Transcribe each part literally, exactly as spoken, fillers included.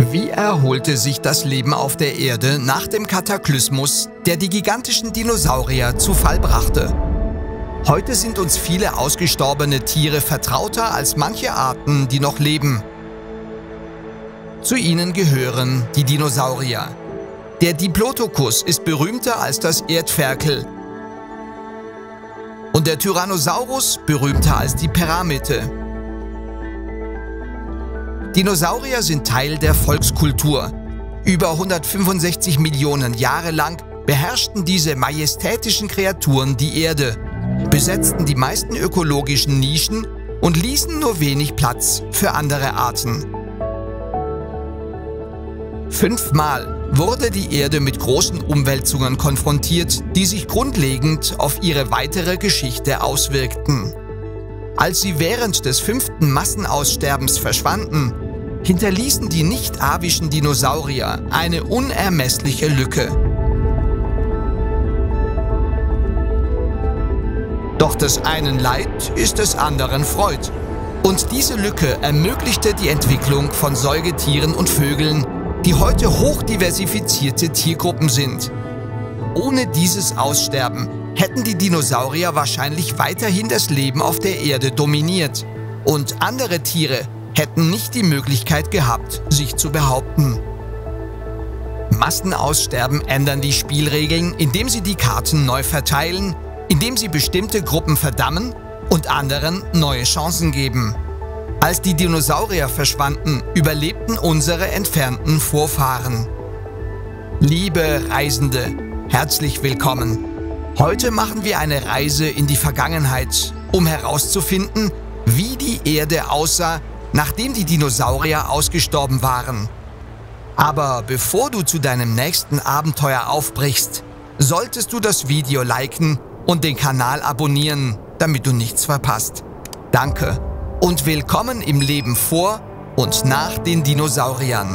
Wie erholte sich das Leben auf der Erde nach dem Kataklysmus, der die gigantischen Dinosaurier zu Fall brachte? Heute sind uns viele ausgestorbene Tiere vertrauter als manche Arten, die noch leben. Zu ihnen gehören die Dinosaurier. Der Diplodocus ist berühmter als das Erdferkel und der Tyrannosaurus berühmter als die Pyramide. Dinosaurier sind Teil der Volkskultur. Über hundertfünfundsechzig Millionen Jahre lang beherrschten diese majestätischen Kreaturen die Erde, besetzten die meisten ökologischen Nischen und ließen nur wenig Platz für andere Arten. Fünfmal wurde die Erde mit großen Umwälzungen konfrontiert, die sich grundlegend auf ihre weitere Geschichte auswirkten. Als sie während des fünften Massenaussterbens verschwanden, hinterließen die nicht-avischen Dinosaurier eine unermessliche Lücke. Doch des einen Leid ist des anderen Freud. Und diese Lücke ermöglichte die Entwicklung von Säugetieren und Vögeln, die heute hochdiversifizierte Tiergruppen sind. Ohne dieses Aussterben hätten die Dinosaurier wahrscheinlich weiterhin das Leben auf der Erde dominiert und andere Tiere hätten nicht die Möglichkeit gehabt, sich zu behaupten. Massenaussterben ändern die Spielregeln, indem sie die Karten neu verteilen, indem sie bestimmte Gruppen verdammen und anderen neue Chancen geben. Als die Dinosaurier verschwanden, überlebten unsere entfernten Vorfahren. Liebe Reisende, herzlich willkommen. Heute machen wir eine Reise in die Vergangenheit, um herauszufinden, wie die Erde aussah, nachdem die Dinosaurier ausgestorben waren. Aber bevor du zu deinem nächsten Abenteuer aufbrichst, solltest du das Video liken und den Kanal abonnieren, damit du nichts verpasst. Danke und willkommen im Leben vor und nach den Dinosauriern.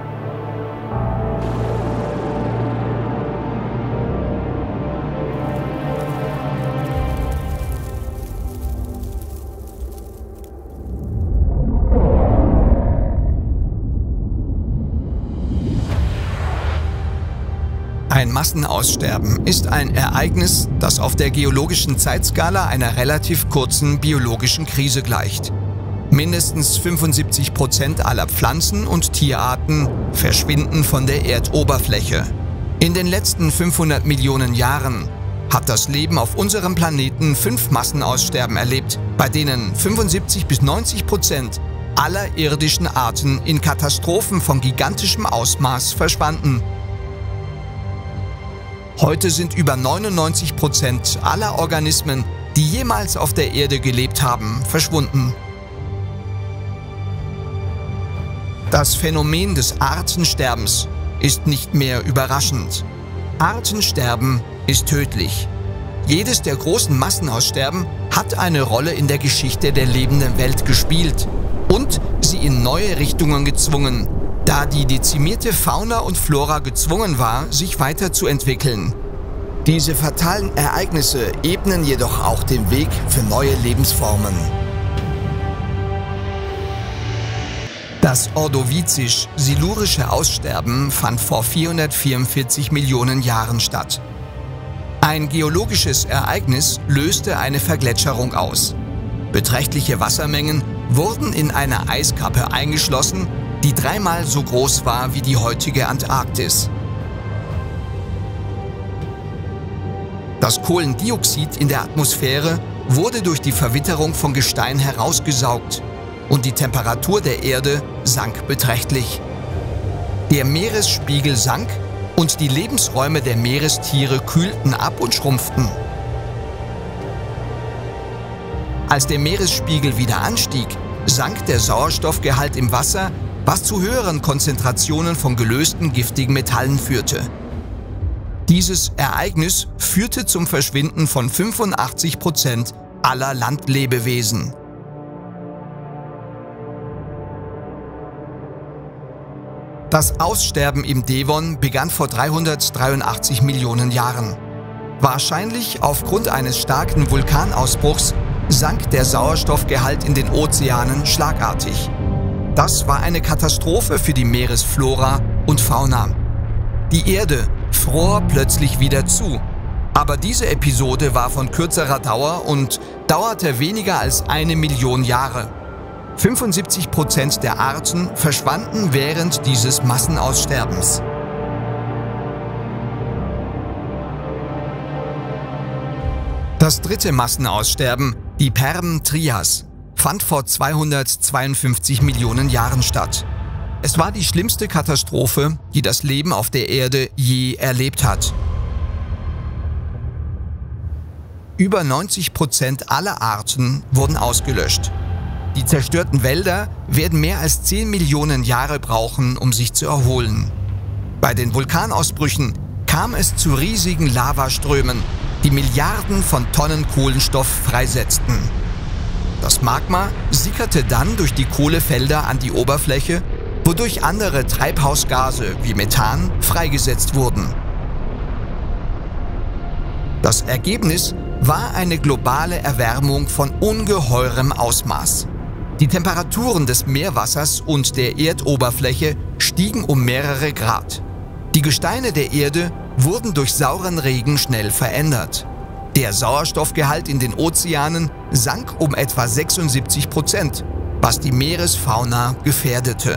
Ein Massenaussterben ist ein Ereignis, das auf der geologischen Zeitskala einer relativ kurzen biologischen Krise gleicht. Mindestens fünfundsiebzig Prozent aller Pflanzen- und Tierarten verschwinden von der Erdoberfläche. In den letzten fünfhundert Millionen Jahren hat das Leben auf unserem Planeten fünf Massenaussterben erlebt, bei denen fünfundsiebzig bis neunzig Prozent aller irdischen Arten in Katastrophen von gigantischem Ausmaß verschwanden. Heute sind über neunundneunzig Prozent aller Organismen, die jemals auf der Erde gelebt haben, verschwunden. Das Phänomen des Artensterbens ist nicht mehr überraschend. Artensterben ist tödlich. Jedes der großen Massenaussterben hat eine Rolle in der Geschichte der lebenden Welt gespielt und sie in neue Richtungen gezwungen, da die dezimierte Fauna und Flora gezwungen war, sich weiterzuentwickeln. Diese fatalen Ereignisse ebnen jedoch auch den Weg für neue Lebensformen. Das ordovizisch-silurische Aussterben fand vor vierhundertvierundvierzig Millionen Jahren statt. Ein geologisches Ereignis löste eine Vergletscherung aus. Beträchtliche Wassermengen wurden in einer Eiskappe eingeschlossen, die dreimal so groß war wie die heutige Antarktis. Das Kohlendioxid in der Atmosphäre wurde durch die Verwitterung von Gestein herausgesaugt und die Temperatur der Erde sank beträchtlich. Der Meeresspiegel sank und die Lebensräume der Meerestiere kühlten ab und schrumpften. Als der Meeresspiegel wieder anstieg, sank der Sauerstoffgehalt im Wasser, was zu höheren Konzentrationen von gelösten giftigen Metallen führte. Dieses Ereignis führte zum Verschwinden von fünfundachtzig Prozent aller Landlebewesen. Das Aussterben im Devon begann vor dreihundertdreiundachtzig Millionen Jahren. Wahrscheinlich aufgrund eines starken Vulkanausbruchs sank der Sauerstoffgehalt in den Ozeanen schlagartig. Das war eine Katastrophe für die Meeresflora und Fauna. Die Erde fror plötzlich wieder zu. Aber diese Episode war von kürzerer Dauer und dauerte weniger als eine Million Jahre. fünfundsiebzig Prozent der Arten verschwanden während dieses Massenaussterbens. Das dritte Massenaussterben, die Perm-Trias, fand vor zweihundertzweiundfünfzig Millionen Jahren statt. Es war die schlimmste Katastrophe, die das Leben auf der Erde je erlebt hat. Über neunzig Prozent aller Arten wurden ausgelöscht. Die zerstörten Wälder werden mehr als zehn Millionen Jahre brauchen, um sich zu erholen. Bei den Vulkanausbrüchen kam es zu riesigen Lavaströmen, die Milliarden von Tonnen Kohlenstoff freisetzten. Das Magma sickerte dann durch die Kohlefelder an die Oberfläche, wodurch andere Treibhausgase wie Methan freigesetzt wurden. Das Ergebnis war eine globale Erwärmung von ungeheurem Ausmaß. Die Temperaturen des Meerwassers und der Erdoberfläche stiegen um mehrere Grad. Die Gesteine der Erde wurden durch sauren Regen schnell verändert. Der Sauerstoffgehalt in den Ozeanen sank um etwa sechsundsiebzig Prozent, was die Meeresfauna gefährdete.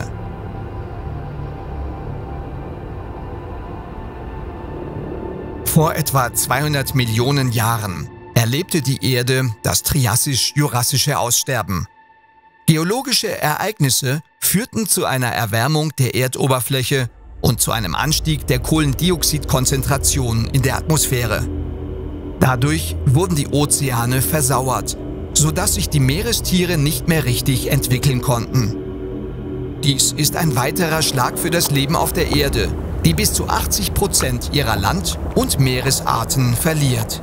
Vor etwa zweihundert Millionen Jahren erlebte die Erde das Triassisch-Jurassische Aussterben. Geologische Ereignisse führten zu einer Erwärmung der Erdoberfläche und zu einem Anstieg der Kohlendioxidkonzentration in der Atmosphäre. Dadurch wurden die Ozeane versauert, sodass sich die Meerestiere nicht mehr richtig entwickeln konnten. Dies ist ein weiterer Schlag für das Leben auf der Erde, die bis zu achtzig Prozent ihrer Land- und Meeresarten verliert.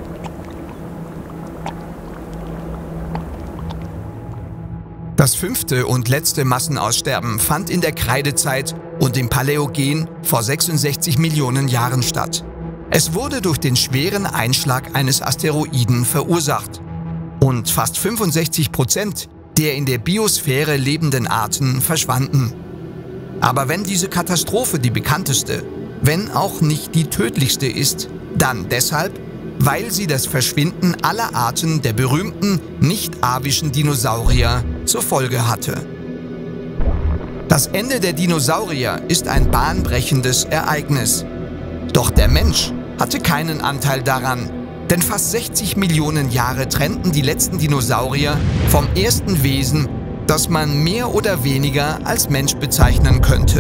Das fünfte und letzte Massenaussterben fand in der Kreidezeit und im Paläogen vor sechsundsechzig Millionen Jahren statt. Es wurde durch den schweren Einschlag eines Asteroiden verursacht und fast fünfundsechzig Prozent der in der Biosphäre lebenden Arten verschwanden. Aber wenn diese Katastrophe die bekannteste, wenn auch nicht die tödlichste ist, dann deshalb, weil sie das Verschwinden aller Arten der berühmten nicht-avischen Dinosaurier zur Folge hatte. Das Ende der Dinosaurier ist ein bahnbrechendes Ereignis. Doch der Mensch hatte keinen Anteil daran, denn fast sechzig Millionen Jahre trennten die letzten Dinosaurier vom ersten Wesen, das man mehr oder weniger als Mensch bezeichnen könnte.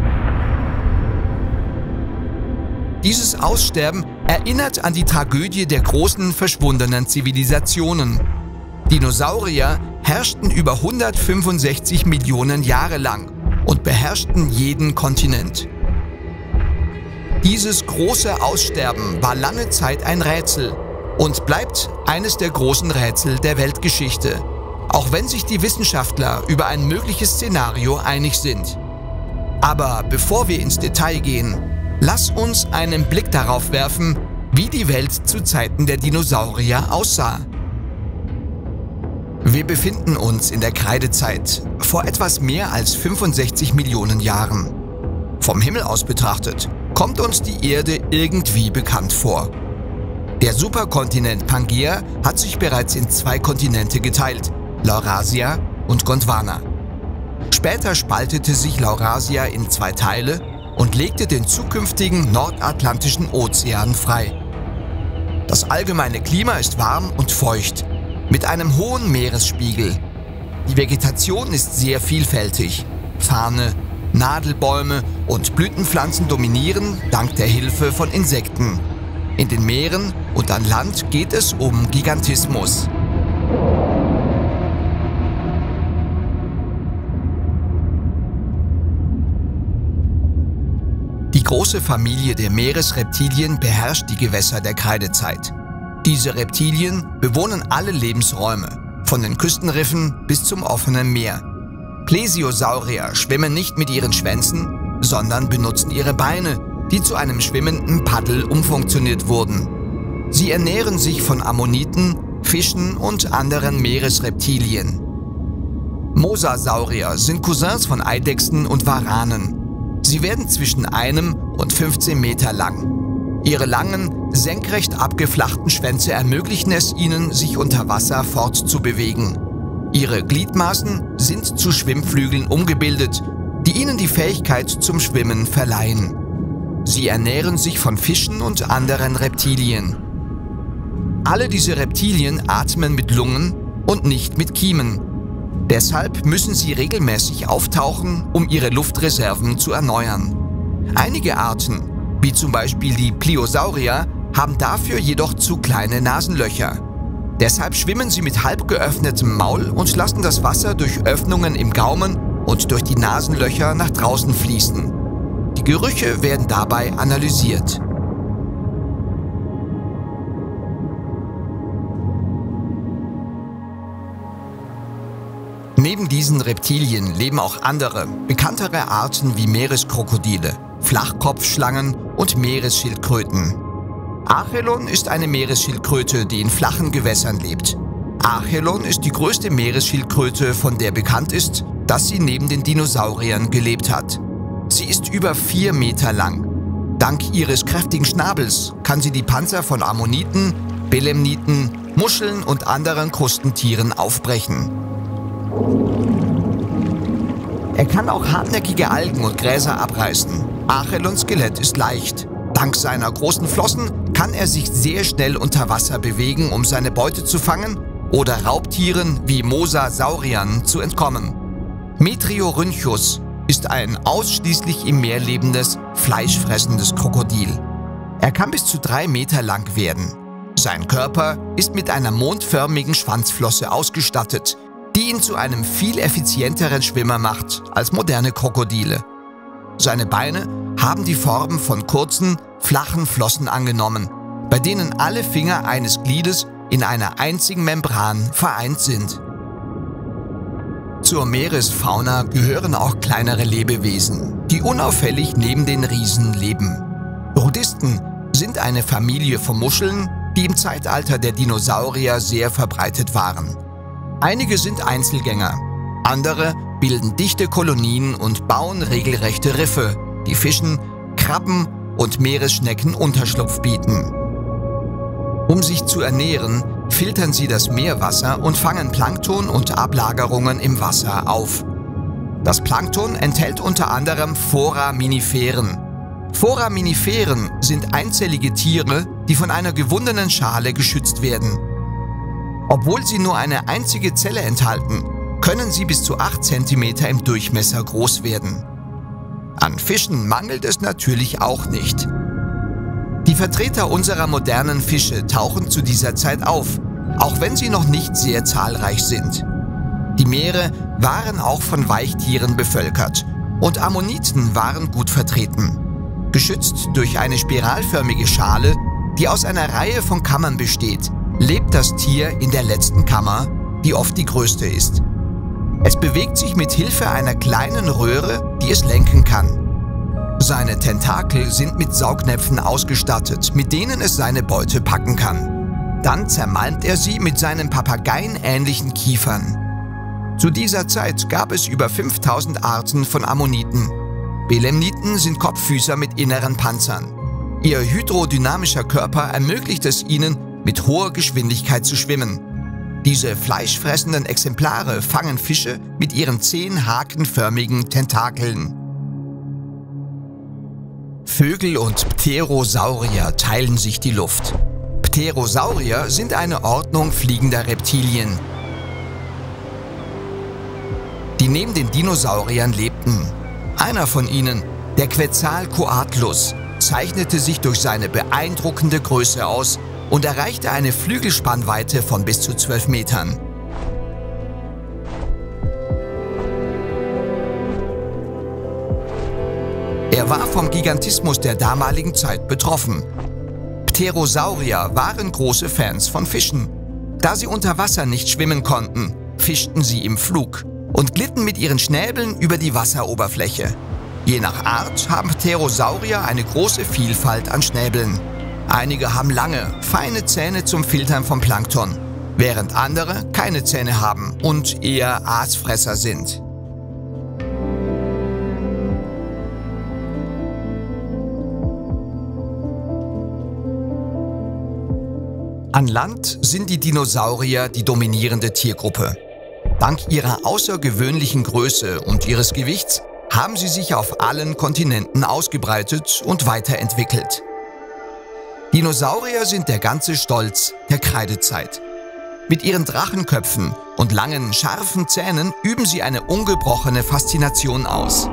Dieses Aussterben erinnert an die Tragödie der großen verschwundenen Zivilisationen. Dinosaurier herrschten über hundertfünfundsechzig Millionen Jahre lang und beherrschten jeden Kontinent. Dieses große Aussterben war lange Zeit ein Rätsel und bleibt eines der großen Rätsel der Weltgeschichte, auch wenn sich die Wissenschaftler über ein mögliches Szenario einig sind. Aber bevor wir ins Detail gehen, lass uns einen Blick darauf werfen, wie die Welt zu Zeiten der Dinosaurier aussah. Wir befinden uns in der Kreidezeit, vor etwas mehr als fünfundsechzig Millionen Jahren. Vom Himmel aus betrachtet, kommt uns die Erde irgendwie bekannt vor. Der Superkontinent Pangaea hat sich bereits in zwei Kontinente geteilt, Laurasia und Gondwana. Später spaltete sich Laurasia in zwei Teile und legte den zukünftigen Nordatlantischen Ozean frei. Das allgemeine Klima ist warm und feucht, mit einem hohen Meeresspiegel. Die Vegetation ist sehr vielfältig. Farne, Nadelbäume und Blütenpflanzen dominieren dank der Hilfe von Insekten. In den Meeren und an Land geht es um Gigantismus. Die große Familie der Meeresreptilien beherrscht die Gewässer der Kreidezeit. Diese Reptilien bewohnen alle Lebensräume, von den Küstenriffen bis zum offenen Meer. Plesiosaurier schwimmen nicht mit ihren Schwänzen, sondern benutzen ihre Beine, die zu einem schwimmenden Paddel umfunktioniert wurden. Sie ernähren sich von Ammoniten, Fischen und anderen Meeresreptilien. Mosasaurier sind Cousins von Eidechsen und Waranen. Sie werden zwischen einem und fünfzehn Meter lang. Ihre langen, senkrecht abgeflachten Schwänze ermöglichen es ihnen, sich unter Wasser fortzubewegen. Ihre Gliedmaßen sind zu Schwimmflügeln umgebildet, die ihnen die Fähigkeit zum Schwimmen verleihen. Sie ernähren sich von Fischen und anderen Reptilien. Alle diese Reptilien atmen mit Lungen und nicht mit Kiemen. Deshalb müssen sie regelmäßig auftauchen, um ihre Luftreserven zu erneuern. Einige Arten, wie zum Beispiel die Pliosaurier, haben dafür jedoch zu kleine Nasenlöcher. Deshalb schwimmen sie mit halb geöffnetem Maul und lassen das Wasser durch Öffnungen im Gaumen und durch die Nasenlöcher nach draußen fließen. Die Gerüche werden dabei analysiert. Neben diesen Reptilien leben auch andere, bekanntere Arten wie Meereskrokodile, Flachkopfschlangen und Meeresschildkröten. Achelon ist eine Meeresschildkröte, die in flachen Gewässern lebt. Achelon ist die größte Meeresschildkröte, von der bekannt ist, dass sie neben den Dinosauriern gelebt hat. Sie ist über vier Meter lang. Dank ihres kräftigen Schnabels kann sie die Panzer von Ammoniten, Belemniten, Muscheln und anderen Krustentieren aufbrechen. Er kann auch hartnäckige Algen und Gräser abreißen. Achelons Skelett ist leicht. Dank seiner großen Flossen kann er sich sehr schnell unter Wasser bewegen, um seine Beute zu fangen oder Raubtieren wie Mosasauriern zu entkommen. Metriorhynchus ist ein ausschließlich im Meer lebendes, fleischfressendes Krokodil. Er kann bis zu drei Meter lang werden. Sein Körper ist mit einer mondförmigen Schwanzflosse ausgestattet, die ihn zu einem viel effizienteren Schwimmer macht als moderne Krokodile. Seine Beine haben die Form von kurzen, flachen Flossen angenommen, bei denen alle Finger eines Gliedes in einer einzigen Membran vereint sind. Zur Meeresfauna gehören auch kleinere Lebewesen, die unauffällig neben den Riesen leben. Rhodisten sind eine Familie von Muscheln, die im Zeitalter der Dinosaurier sehr verbreitet waren. Einige sind Einzelgänger, andere bilden dichte Kolonien und bauen regelrechte Riffe, die Fischen, Krabben und Meeresschnecken Unterschlupf bieten. Um sich zu ernähren, filtern sie das Meerwasser und fangen Plankton und Ablagerungen im Wasser auf. Das Plankton enthält unter anderem Foraminiferen. Foraminiferen sind einzellige Tiere, die von einer gewundenen Schale geschützt werden. Obwohl sie nur eine einzige Zelle enthalten, können sie bis zu acht Zentimeter im Durchmesser groß werden. An Fischen mangelt es natürlich auch nicht. Die Vertreter unserer modernen Fische tauchen zu dieser Zeit auf, auch wenn sie noch nicht sehr zahlreich sind. Die Meere waren auch von Weichtieren bevölkert und Ammoniten waren gut vertreten. Geschützt durch eine spiralförmige Schale, die aus einer Reihe von Kammern besteht, lebt das Tier in der letzten Kammer, die oft die größte ist. Es bewegt sich mit Hilfe einer kleinen Röhre, die es lenken kann. Seine Tentakel sind mit Saugnäpfen ausgestattet, mit denen es seine Beute packen kann. Dann zermalmt er sie mit seinen papageienähnlichen Kiefern. Zu dieser Zeit gab es über fünftausend Arten von Ammoniten. Belemniten sind Kopffüßer mit inneren Panzern. Ihr hydrodynamischer Körper ermöglicht es ihnen, mit hoher Geschwindigkeit zu schwimmen. Diese fleischfressenden Exemplare fangen Fische mit ihren zehn hakenförmigen Tentakeln. Vögel und Pterosaurier teilen sich die Luft. Pterosaurier sind eine Ordnung fliegender Reptilien, die neben den Dinosauriern lebten. Einer von ihnen, der Quetzalcoatlus, zeichnete sich durch seine beeindruckende Größe aus und erreichte eine Flügelspannweite von bis zu zwölf Metern. Er war vom Gigantismus der damaligen Zeit betroffen. Pterosaurier waren große Fans von Fischen. Da sie unter Wasser nicht schwimmen konnten, fischten sie im Flug und glitten mit ihren Schnäbeln über die Wasseroberfläche. Je nach Art haben Pterosaurier eine große Vielfalt an Schnäbeln. Einige haben lange, feine Zähne zum Filtern von Plankton. während andere keine Zähne haben und eher Aasfresser sind. An Land sind die Dinosaurier die dominierende Tiergruppe. Dank ihrer außergewöhnlichen Größe und ihres Gewichts haben sie sich auf allen Kontinenten ausgebreitet und weiterentwickelt. Dinosaurier sind der ganze Stolz der Kreidezeit. Mit ihren Drachenköpfen und langen, scharfen Zähnen üben sie eine ungebrochene Faszination aus.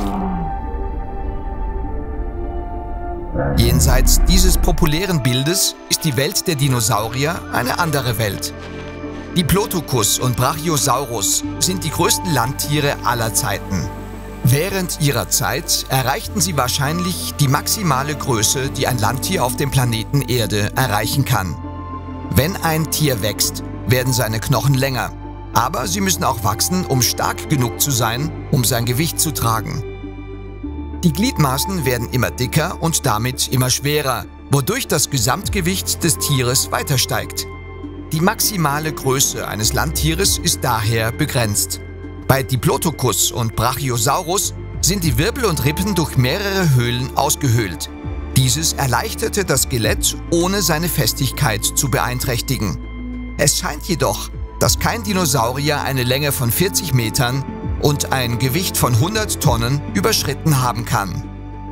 Jenseits dieses populären Bildes ist die Welt der Dinosaurier eine andere Welt. Diplodocus und Brachiosaurus sind die größten Landtiere aller Zeiten. Während ihrer Zeit erreichten sie wahrscheinlich die maximale Größe, die ein Landtier auf dem Planeten Erde erreichen kann. Wenn ein Tier wächst, werden seine Knochen länger, aber sie müssen auch wachsen, um stark genug zu sein, um sein Gewicht zu tragen. Die Gliedmaßen werden immer dicker und damit immer schwerer, wodurch das Gesamtgewicht des Tieres weiter steigt. Die maximale Größe eines Landtieres ist daher begrenzt. Bei Diplodocus und Brachiosaurus sind die Wirbel und Rippen durch mehrere Höhlen ausgehöhlt. Dieses erleichterte das Skelett, ohne seine Festigkeit zu beeinträchtigen. Es scheint jedoch, dass kein Dinosaurier eine Länge von vierzig Metern und ein Gewicht von hundert Tonnen überschritten haben kann.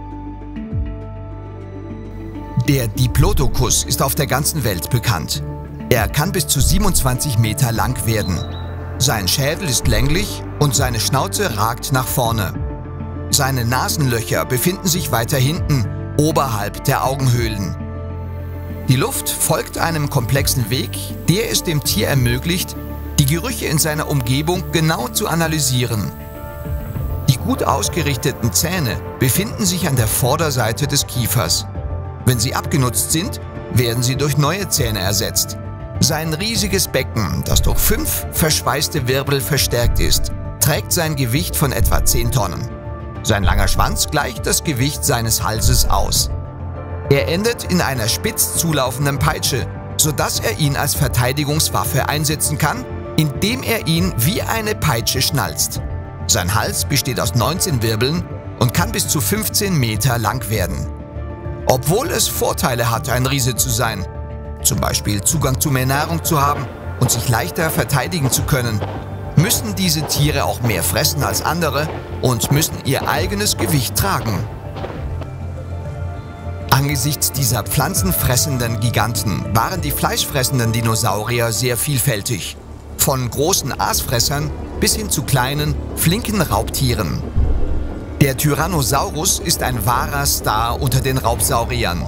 Der Diplodocus ist auf der ganzen Welt bekannt. Er kann bis zu siebenundzwanzig Meter lang werden. Sein Schädel ist länglich und seine Schnauze ragt nach vorne. Seine Nasenlöcher befinden sich weiter hinten, oberhalb der Augenhöhlen. Die Luft folgt einem komplexen Weg, der es dem Tier ermöglicht, die Gerüche in seiner Umgebung genau zu analysieren. Die gut ausgerichteten Zähne befinden sich an der Vorderseite des Kiefers. Wenn sie abgenutzt sind, werden sie durch neue Zähne ersetzt. Sein riesiges Becken, das durch fünf verschweißte Wirbel verstärkt ist, trägt sein Gewicht von etwa zehn Tonnen. Sein langer Schwanz gleicht das Gewicht seines Halses aus. Er endet in einer spitz zulaufenden Peitsche, sodass er ihn als Verteidigungswaffe einsetzen kann, indem er ihn wie eine Peitsche schnalzt. Sein Hals besteht aus neunzehn Wirbeln und kann bis zu fünfzehn Meter lang werden. Obwohl es Vorteile hat, ein Riese zu sein, zum Beispiel Zugang zu mehr Nahrung zu haben und sich leichter verteidigen zu können, müssen diese Tiere auch mehr fressen als andere und müssen ihr eigenes Gewicht tragen. Angesichts dieser pflanzenfressenden Giganten waren die fleischfressenden Dinosaurier sehr vielfältig. Von großen Aasfressern bis hin zu kleinen, flinken Raubtieren. Der Tyrannosaurus ist ein wahrer Star unter den Raubsauriern.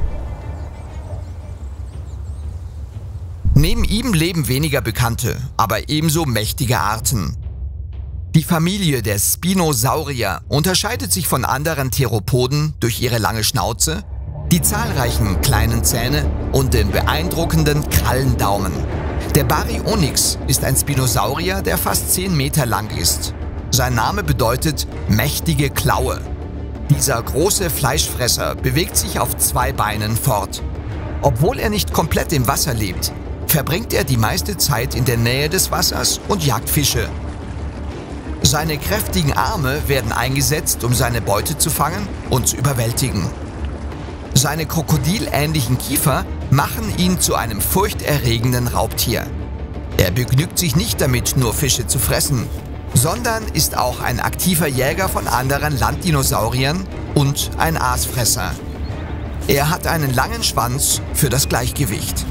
Neben ihm leben weniger bekannte, aber ebenso mächtige Arten. Die Familie der Spinosaurier unterscheidet sich von anderen Theropoden durch ihre lange Schnauze, die zahlreichen kleinen Zähne und den beeindruckenden Krallendaumen. Der Baryonyx ist ein Spinosaurier, der fast zehn Meter lang ist. Sein Name bedeutet mächtige Klaue. Dieser große Fleischfresser bewegt sich auf zwei Beinen fort. Obwohl er nicht komplett im Wasser lebt, verbringt er die meiste Zeit in der Nähe des Wassers und jagt Fische. Seine kräftigen Arme werden eingesetzt, um seine Beute zu fangen und zu überwältigen. Seine krokodilähnlichen Kiefer machen ihn zu einem furchterregenden Raubtier. Er begnügt sich nicht damit, nur Fische zu fressen, sondern ist auch ein aktiver Jäger von anderen Landdinosauriern und ein Aasfresser. Er hat einen langen Schwanz für das Gleichgewicht.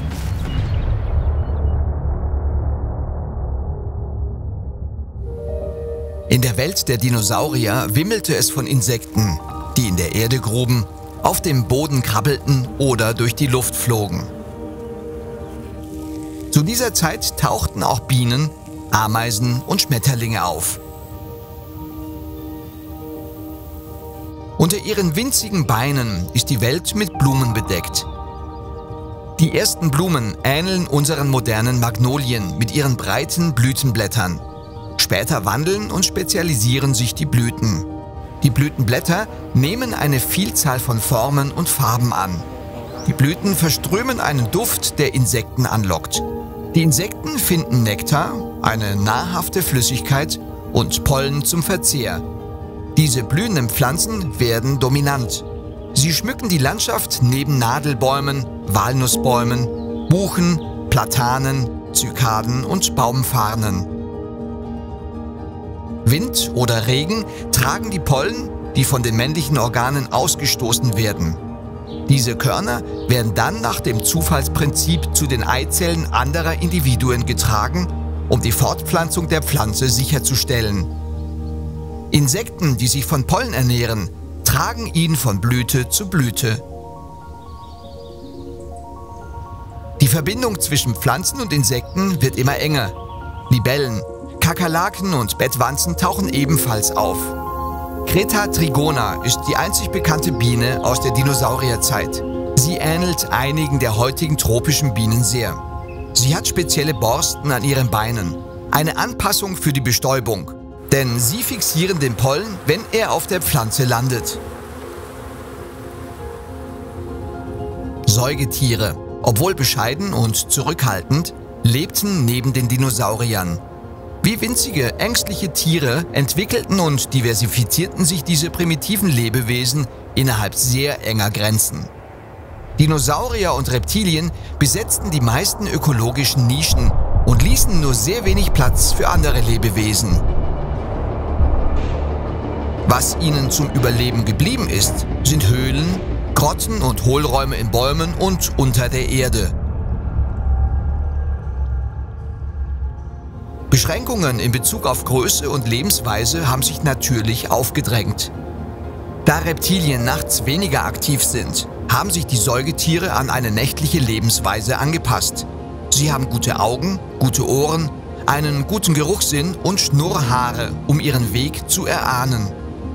In der Welt der Dinosaurier wimmelte es von Insekten, die in der Erde gruben, auf dem Boden krabbelten oder durch die Luft flogen. Zu dieser Zeit tauchten auch Bienen, Ameisen und Schmetterlinge auf. Unter ihren winzigen Beinen ist die Welt mit Blumen bedeckt. Die ersten Blumen ähneln unseren modernen Magnolien mit ihren breiten Blütenblättern. Später wandeln und spezialisieren sich die Blüten. Die Blütenblätter nehmen eine Vielzahl von Formen und Farben an. Die Blüten verströmen einen Duft, der Insekten anlockt. Die Insekten finden Nektar, eine nahrhafte Flüssigkeit und Pollen zum Verzehr. Diese blühenden Pflanzen werden dominant. Sie schmücken die Landschaft neben Nadelbäumen, Walnussbäumen, Buchen, Platanen, Zykaden und Baumfarnen. Wind oder Regen tragen die Pollen, die von den männlichen Organen ausgestoßen werden. Diese Körner werden dann nach dem Zufallsprinzip zu den Eizellen anderer Individuen getragen, um die Fortpflanzung der Pflanze sicherzustellen. Insekten, die sich von Pollen ernähren, tragen ihn von Blüte zu Blüte. Die Verbindung zwischen Pflanzen und Insekten wird immer enger. Libellen, Kakerlaken und Bettwanzen tauchen ebenfalls auf. Creta trigona ist die einzig bekannte Biene aus der Dinosaurierzeit. Sie ähnelt einigen der heutigen tropischen Bienen sehr. Sie hat spezielle Borsten an ihren Beinen, eine Anpassung für die Bestäubung, denn sie fixieren den Pollen, wenn er auf der Pflanze landet. Säugetiere, obwohl bescheiden und zurückhaltend, lebten neben den Dinosauriern. Wie winzige, ängstliche Tiere entwickelten und diversifizierten sich diese primitiven Lebewesen innerhalb sehr enger Grenzen. Dinosaurier und Reptilien besetzten die meisten ökologischen Nischen und ließen nur sehr wenig Platz für andere Lebewesen. Was ihnen zum Überleben geblieben ist, sind Höhlen, Grotten und Hohlräume in Bäumen und unter der Erde. Beschränkungen in Bezug auf Größe und Lebensweise haben sich natürlich aufgedrängt. Da Reptilien nachts weniger aktiv sind, haben sich die Säugetiere an eine nächtliche Lebensweise angepasst. Sie haben gute Augen, gute Ohren, einen guten Geruchssinn und Schnurrhaare, um ihren Weg zu erahnen.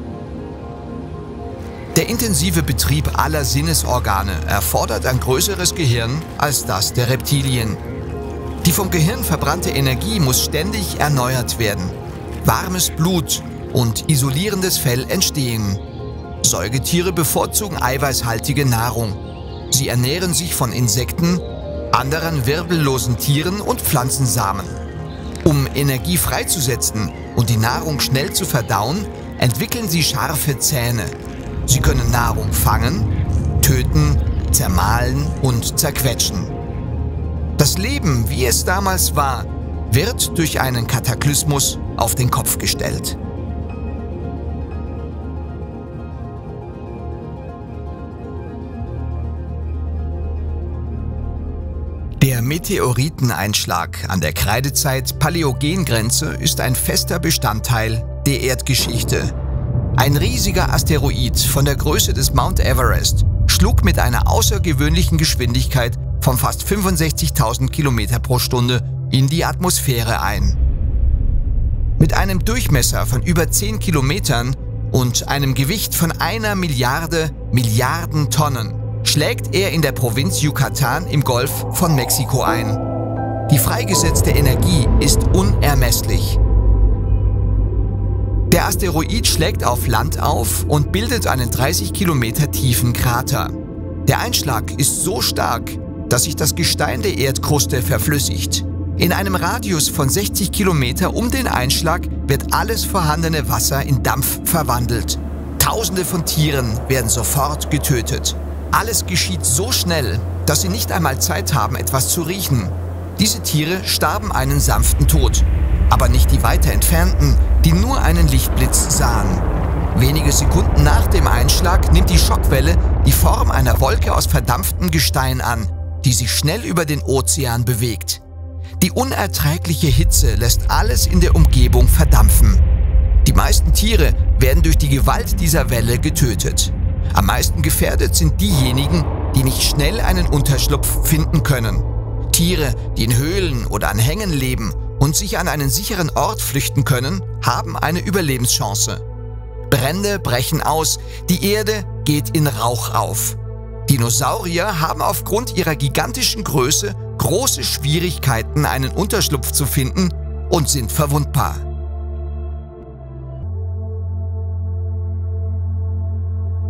Der intensive Betrieb aller Sinnesorgane erfordert ein größeres Gehirn als das der Reptilien. Die vom Gehirn verbrannte Energie muss ständig erneuert werden. Warmes Blut und isolierendes Fell entstehen. Säugetiere bevorzugen eiweißhaltige Nahrung. Sie ernähren sich von Insekten, anderen wirbellosen Tieren und Pflanzensamen. Um Energie freizusetzen und die Nahrung schnell zu verdauen, entwickeln sie scharfe Zähne. Sie können Nahrung fangen, töten, zermahlen und zerquetschen. Das Leben, wie es damals war, wird durch einen Kataklysmus auf den Kopf gestellt. Der Meteoriteneinschlag an der Kreidezeit-Paläogengrenze ist ein fester Bestandteil der Erdgeschichte. Ein riesiger Asteroid von der Größe des Mount Everest schlug mit einer außergewöhnlichen Geschwindigkeit von fast fünfundsechzigtausend Kilometer pro Stunde in die Atmosphäre ein. Mit einem Durchmesser von über zehn Kilometern und einem Gewicht von einer Milliarde Milliarden Tonnen schlägt er in der Provinz Yucatan im Golf von Mexiko ein. Die freigesetzte Energie ist unermesslich. Der Asteroid schlägt auf Land auf und bildet einen dreißig Kilometer tiefen Krater. Der Einschlag ist so stark, dass sich das Gestein der Erdkruste verflüssigt. In einem Radius von sechzig Kilometer um den Einschlag wird alles vorhandene Wasser in Dampf verwandelt. Tausende von Tieren werden sofort getötet. Alles geschieht so schnell, dass sie nicht einmal Zeit haben, etwas zu riechen. Diese Tiere starben einen sanften Tod, aber nicht die weiter entfernten, die nur einen Lichtblitz sahen. Wenige Sekunden nach dem Einschlag nimmt die Schockwelle die Form einer Wolke aus verdampftem Gestein an, die sich schnell über den Ozean bewegt. Die unerträgliche Hitze lässt alles in der Umgebung verdampfen. Die meisten Tiere werden durch die Gewalt dieser Welle getötet. Am meisten gefährdet sind diejenigen, die nicht schnell einen Unterschlupf finden können. Tiere, die in Höhlen oder an Hängen leben und sich an einen sicheren Ort flüchten können, haben eine Überlebenschance. Brände brechen aus, die Erde geht in Rauch auf. Dinosaurier haben aufgrund ihrer gigantischen Größe große Schwierigkeiten, einen Unterschlupf zu finden und sind verwundbar.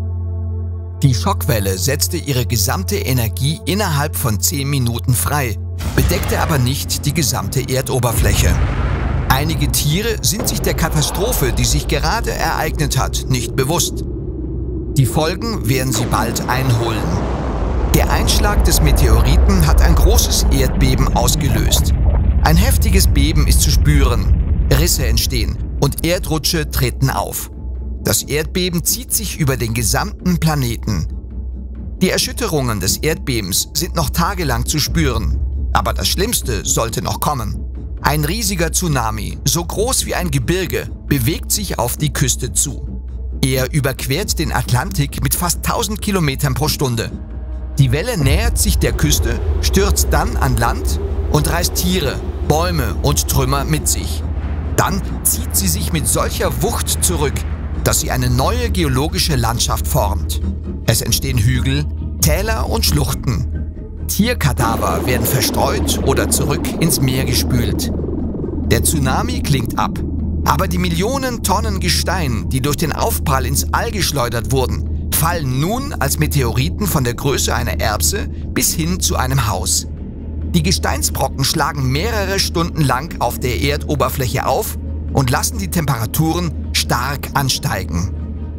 Die Schockwelle setzte ihre gesamte Energie innerhalb von zehn Minuten frei, bedeckte aber nicht die gesamte Erdoberfläche. Einige Tiere sind sich der Katastrophe, die sich gerade ereignet hat, nicht bewusst. Die Folgen werden sie bald einholen. Der Einschlag des Meteoriten hat ein großes Erdbeben ausgelöst. Ein heftiges Beben ist zu spüren, Risse entstehen und Erdrutsche treten auf. Das Erdbeben zieht sich über den gesamten Planeten. Die Erschütterungen des Erdbebens sind noch tagelang zu spüren. Aber das Schlimmste sollte noch kommen. Ein riesiger Tsunami, so groß wie ein Gebirge, bewegt sich auf die Küste zu. Er überquert den Atlantik mit fast tausend Kilometern pro Stunde. Die Welle nähert sich der Küste, stürzt dann an Land und reißt Tiere, Bäume und Trümmer mit sich. Dann zieht sie sich mit solcher Wucht zurück, dass sie eine neue geologische Landschaft formt. Es entstehen Hügel, Täler und Schluchten. Tierkadaver werden verstreut oder zurück ins Meer gespült. Der Tsunami klingt ab, aber die Millionen Tonnen Gestein, die durch den Aufprall ins All geschleudert wurden, fallen nun als Meteoriten von der Größe einer Erbse bis hin zu einem Haus. Die Gesteinsbrocken schlagen mehrere Stunden lang auf der Erdoberfläche auf und lassen die Temperaturen stark ansteigen.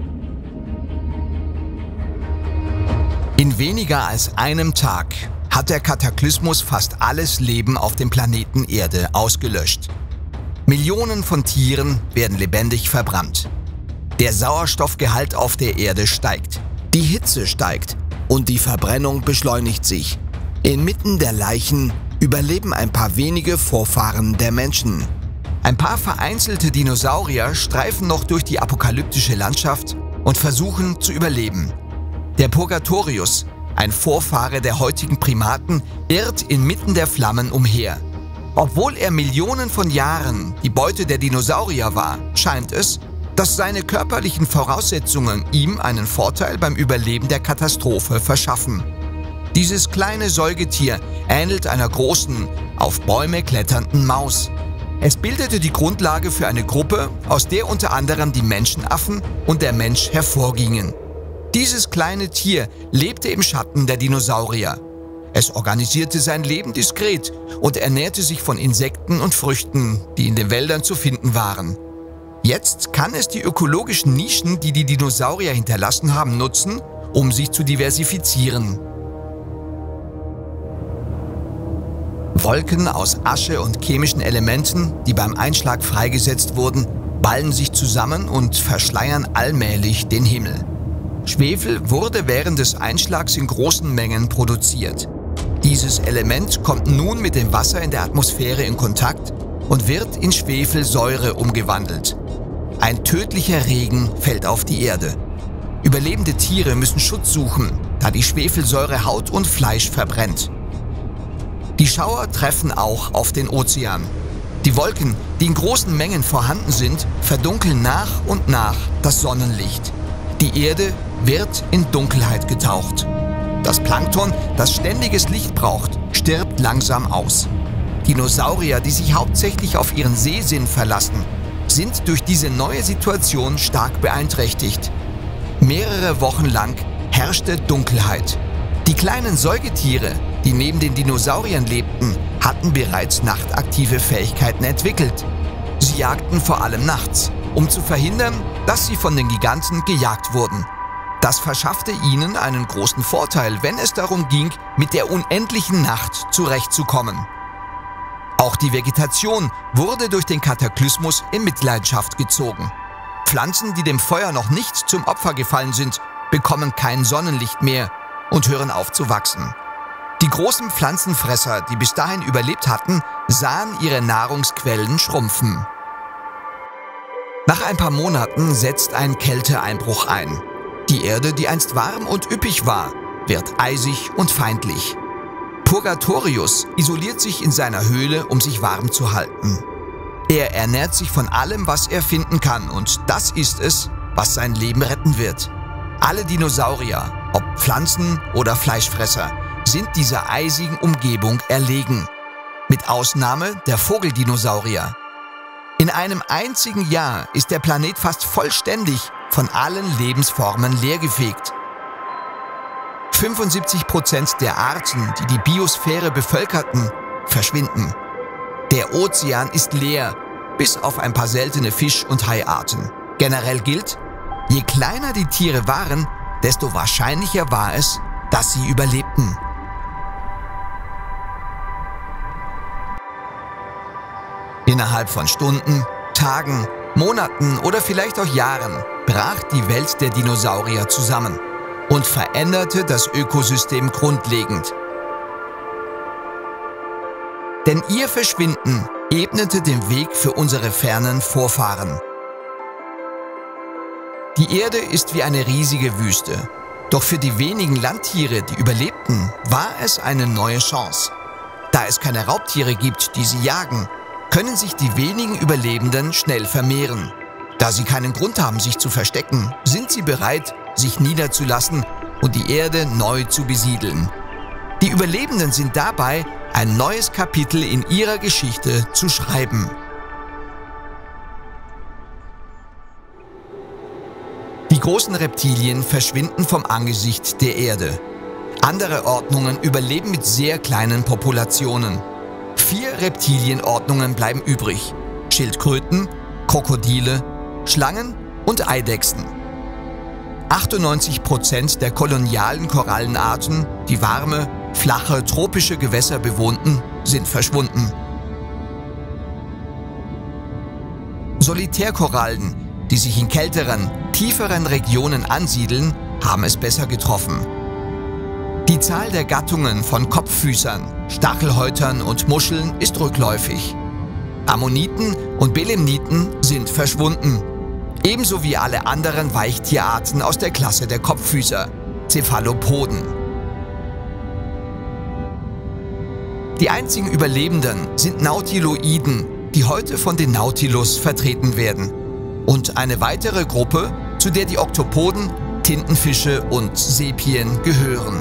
In weniger als einem Tag hat der Kataklysmus fast alles Leben auf dem Planeten Erde ausgelöscht. Millionen von Tieren werden lebendig verbrannt. Der Sauerstoffgehalt auf der Erde steigt, die Hitze steigt und die Verbrennung beschleunigt sich. Inmitten der Leichen überleben ein paar wenige Vorfahren der Menschen. Ein paar vereinzelte Dinosaurier streifen noch durch die apokalyptische Landschaft und versuchen zu überleben. Der Purgatorius, ein Vorfahre der heutigen Primaten, irrt inmitten der Flammen umher. Obwohl er Millionen von Jahren die Beute der Dinosaurier war, scheint es, dass seine körperlichen Voraussetzungen ihm einen Vorteil beim Überleben der Katastrophe verschaffen. Dieses kleine Säugetier ähnelt einer großen, auf Bäume kletternden Maus. Es bildete die Grundlage für eine Gruppe, aus der unter anderem die Menschenaffen und der Mensch hervorgingen. Dieses kleine Tier lebte im Schatten der Dinosaurier. Es organisierte sein Leben diskret und ernährte sich von Insekten und Früchten, die in den Wäldern zu finden waren. Jetzt kann es die ökologischen Nischen, die die Dinosaurier hinterlassen haben, nutzen, um sich zu diversifizieren. Wolken aus Asche und chemischen Elementen, die beim Einschlag freigesetzt wurden, ballen sich zusammen und verschleiern allmählich den Himmel. Schwefel wurde während des Einschlags in großen Mengen produziert. Dieses Element kommt nun mit dem Wasser in der Atmosphäre in Kontakt und wird in Schwefelsäure umgewandelt. Ein tödlicher Regen fällt auf die Erde. Überlebende Tiere müssen Schutz suchen, da die Schwefelsäure Haut und Fleisch verbrennt. Die Schauer treffen auch auf den Ozean. Die Wolken, die in großen Mengen vorhanden sind, verdunkeln nach und nach das Sonnenlicht. Die Erde wird in Dunkelheit getaucht. Das Plankton, das ständiges Licht braucht, stirbt langsam aus. Dinosaurier, die sich hauptsächlich auf ihren Sehsinn verlassen, sind durch diese neue Situation stark beeinträchtigt. Mehrere Wochen lang herrschte Dunkelheit. Die kleinen Säugetiere, die neben den Dinosauriern lebten, hatten bereits nachtaktive Fähigkeiten entwickelt. Sie jagten vor allem nachts, um zu verhindern, dass sie von den Giganten gejagt wurden. Das verschaffte ihnen einen großen Vorteil, wenn es darum ging, mit der unendlichen Nacht zurechtzukommen. Auch die Vegetation wurde durch den Kataklysmus in Mitleidenschaft gezogen. Pflanzen, die dem Feuer noch nicht zum Opfer gefallen sind, bekommen kein Sonnenlicht mehr und hören auf zu wachsen. Die großen Pflanzenfresser, die bis dahin überlebt hatten, sahen ihre Nahrungsquellen schrumpfen. Nach ein paar Monaten setzt ein Kälteeinbruch ein. Die Erde, die einst warm und üppig war, wird eisig und feindlich. Purgatorius isoliert sich in seiner Höhle, um sich warm zu halten. Er ernährt sich von allem, was er finden kann, und das ist es, was sein Leben retten wird. Alle Dinosaurier, ob Pflanzen- oder Fleischfresser, sind dieser eisigen Umgebung erlegen. Mit Ausnahme der Vogeldinosaurier. In einem einzigen Jahr ist der Planet fast vollständig von allen Lebensformen leergefegt. fünfundsiebzig Prozent der Arten, die die Biosphäre bevölkerten, verschwinden. Der Ozean ist leer, bis auf ein paar seltene Fisch- und Haiarten. Generell gilt, je kleiner die Tiere waren, desto wahrscheinlicher war es, dass sie überlebten. Innerhalb von Stunden, Tagen, Monaten oder vielleicht auch Jahren brach die Welt der Dinosaurier zusammen und veränderte das Ökosystem grundlegend. Denn ihr Verschwinden ebnete den Weg für unsere fernen Vorfahren. Die Erde ist wie eine riesige Wüste. Doch für die wenigen Landtiere, die überlebten, war es eine neue Chance. Da es keine Raubtiere gibt, die sie jagen, können sich die wenigen Überlebenden schnell vermehren. Da sie keinen Grund haben, sich zu verstecken, sind sie bereit, sich niederzulassen und die Erde neu zu besiedeln. Die Überlebenden sind dabei, ein neues Kapitel in ihrer Geschichte zu schreiben. Die großen Reptilien verschwinden vom Angesicht der Erde. Andere Ordnungen überleben mit sehr kleinen Populationen. Vier Reptilienordnungen bleiben übrig: Schildkröten, Krokodile, Schlangen und Eidechsen. achtundneunzig Prozent der kolonialen Korallenarten, die warme, flache, tropische Gewässer bewohnten, sind verschwunden. Solitärkorallen, die sich in kälteren, tieferen Regionen ansiedeln, haben es besser getroffen. Die Zahl der Gattungen von Kopffüßern, Stachelhäutern und Muscheln ist rückläufig. Ammoniten und Belemniten sind verschwunden. Ebenso wie alle anderen Weichtierarten aus der Klasse der Kopffüßer, Cephalopoden. Die einzigen Überlebenden sind Nautiloiden, die heute von den Nautilus vertreten werden. Und eine weitere Gruppe, zu der die Oktopoden, Tintenfische und Sepien gehören.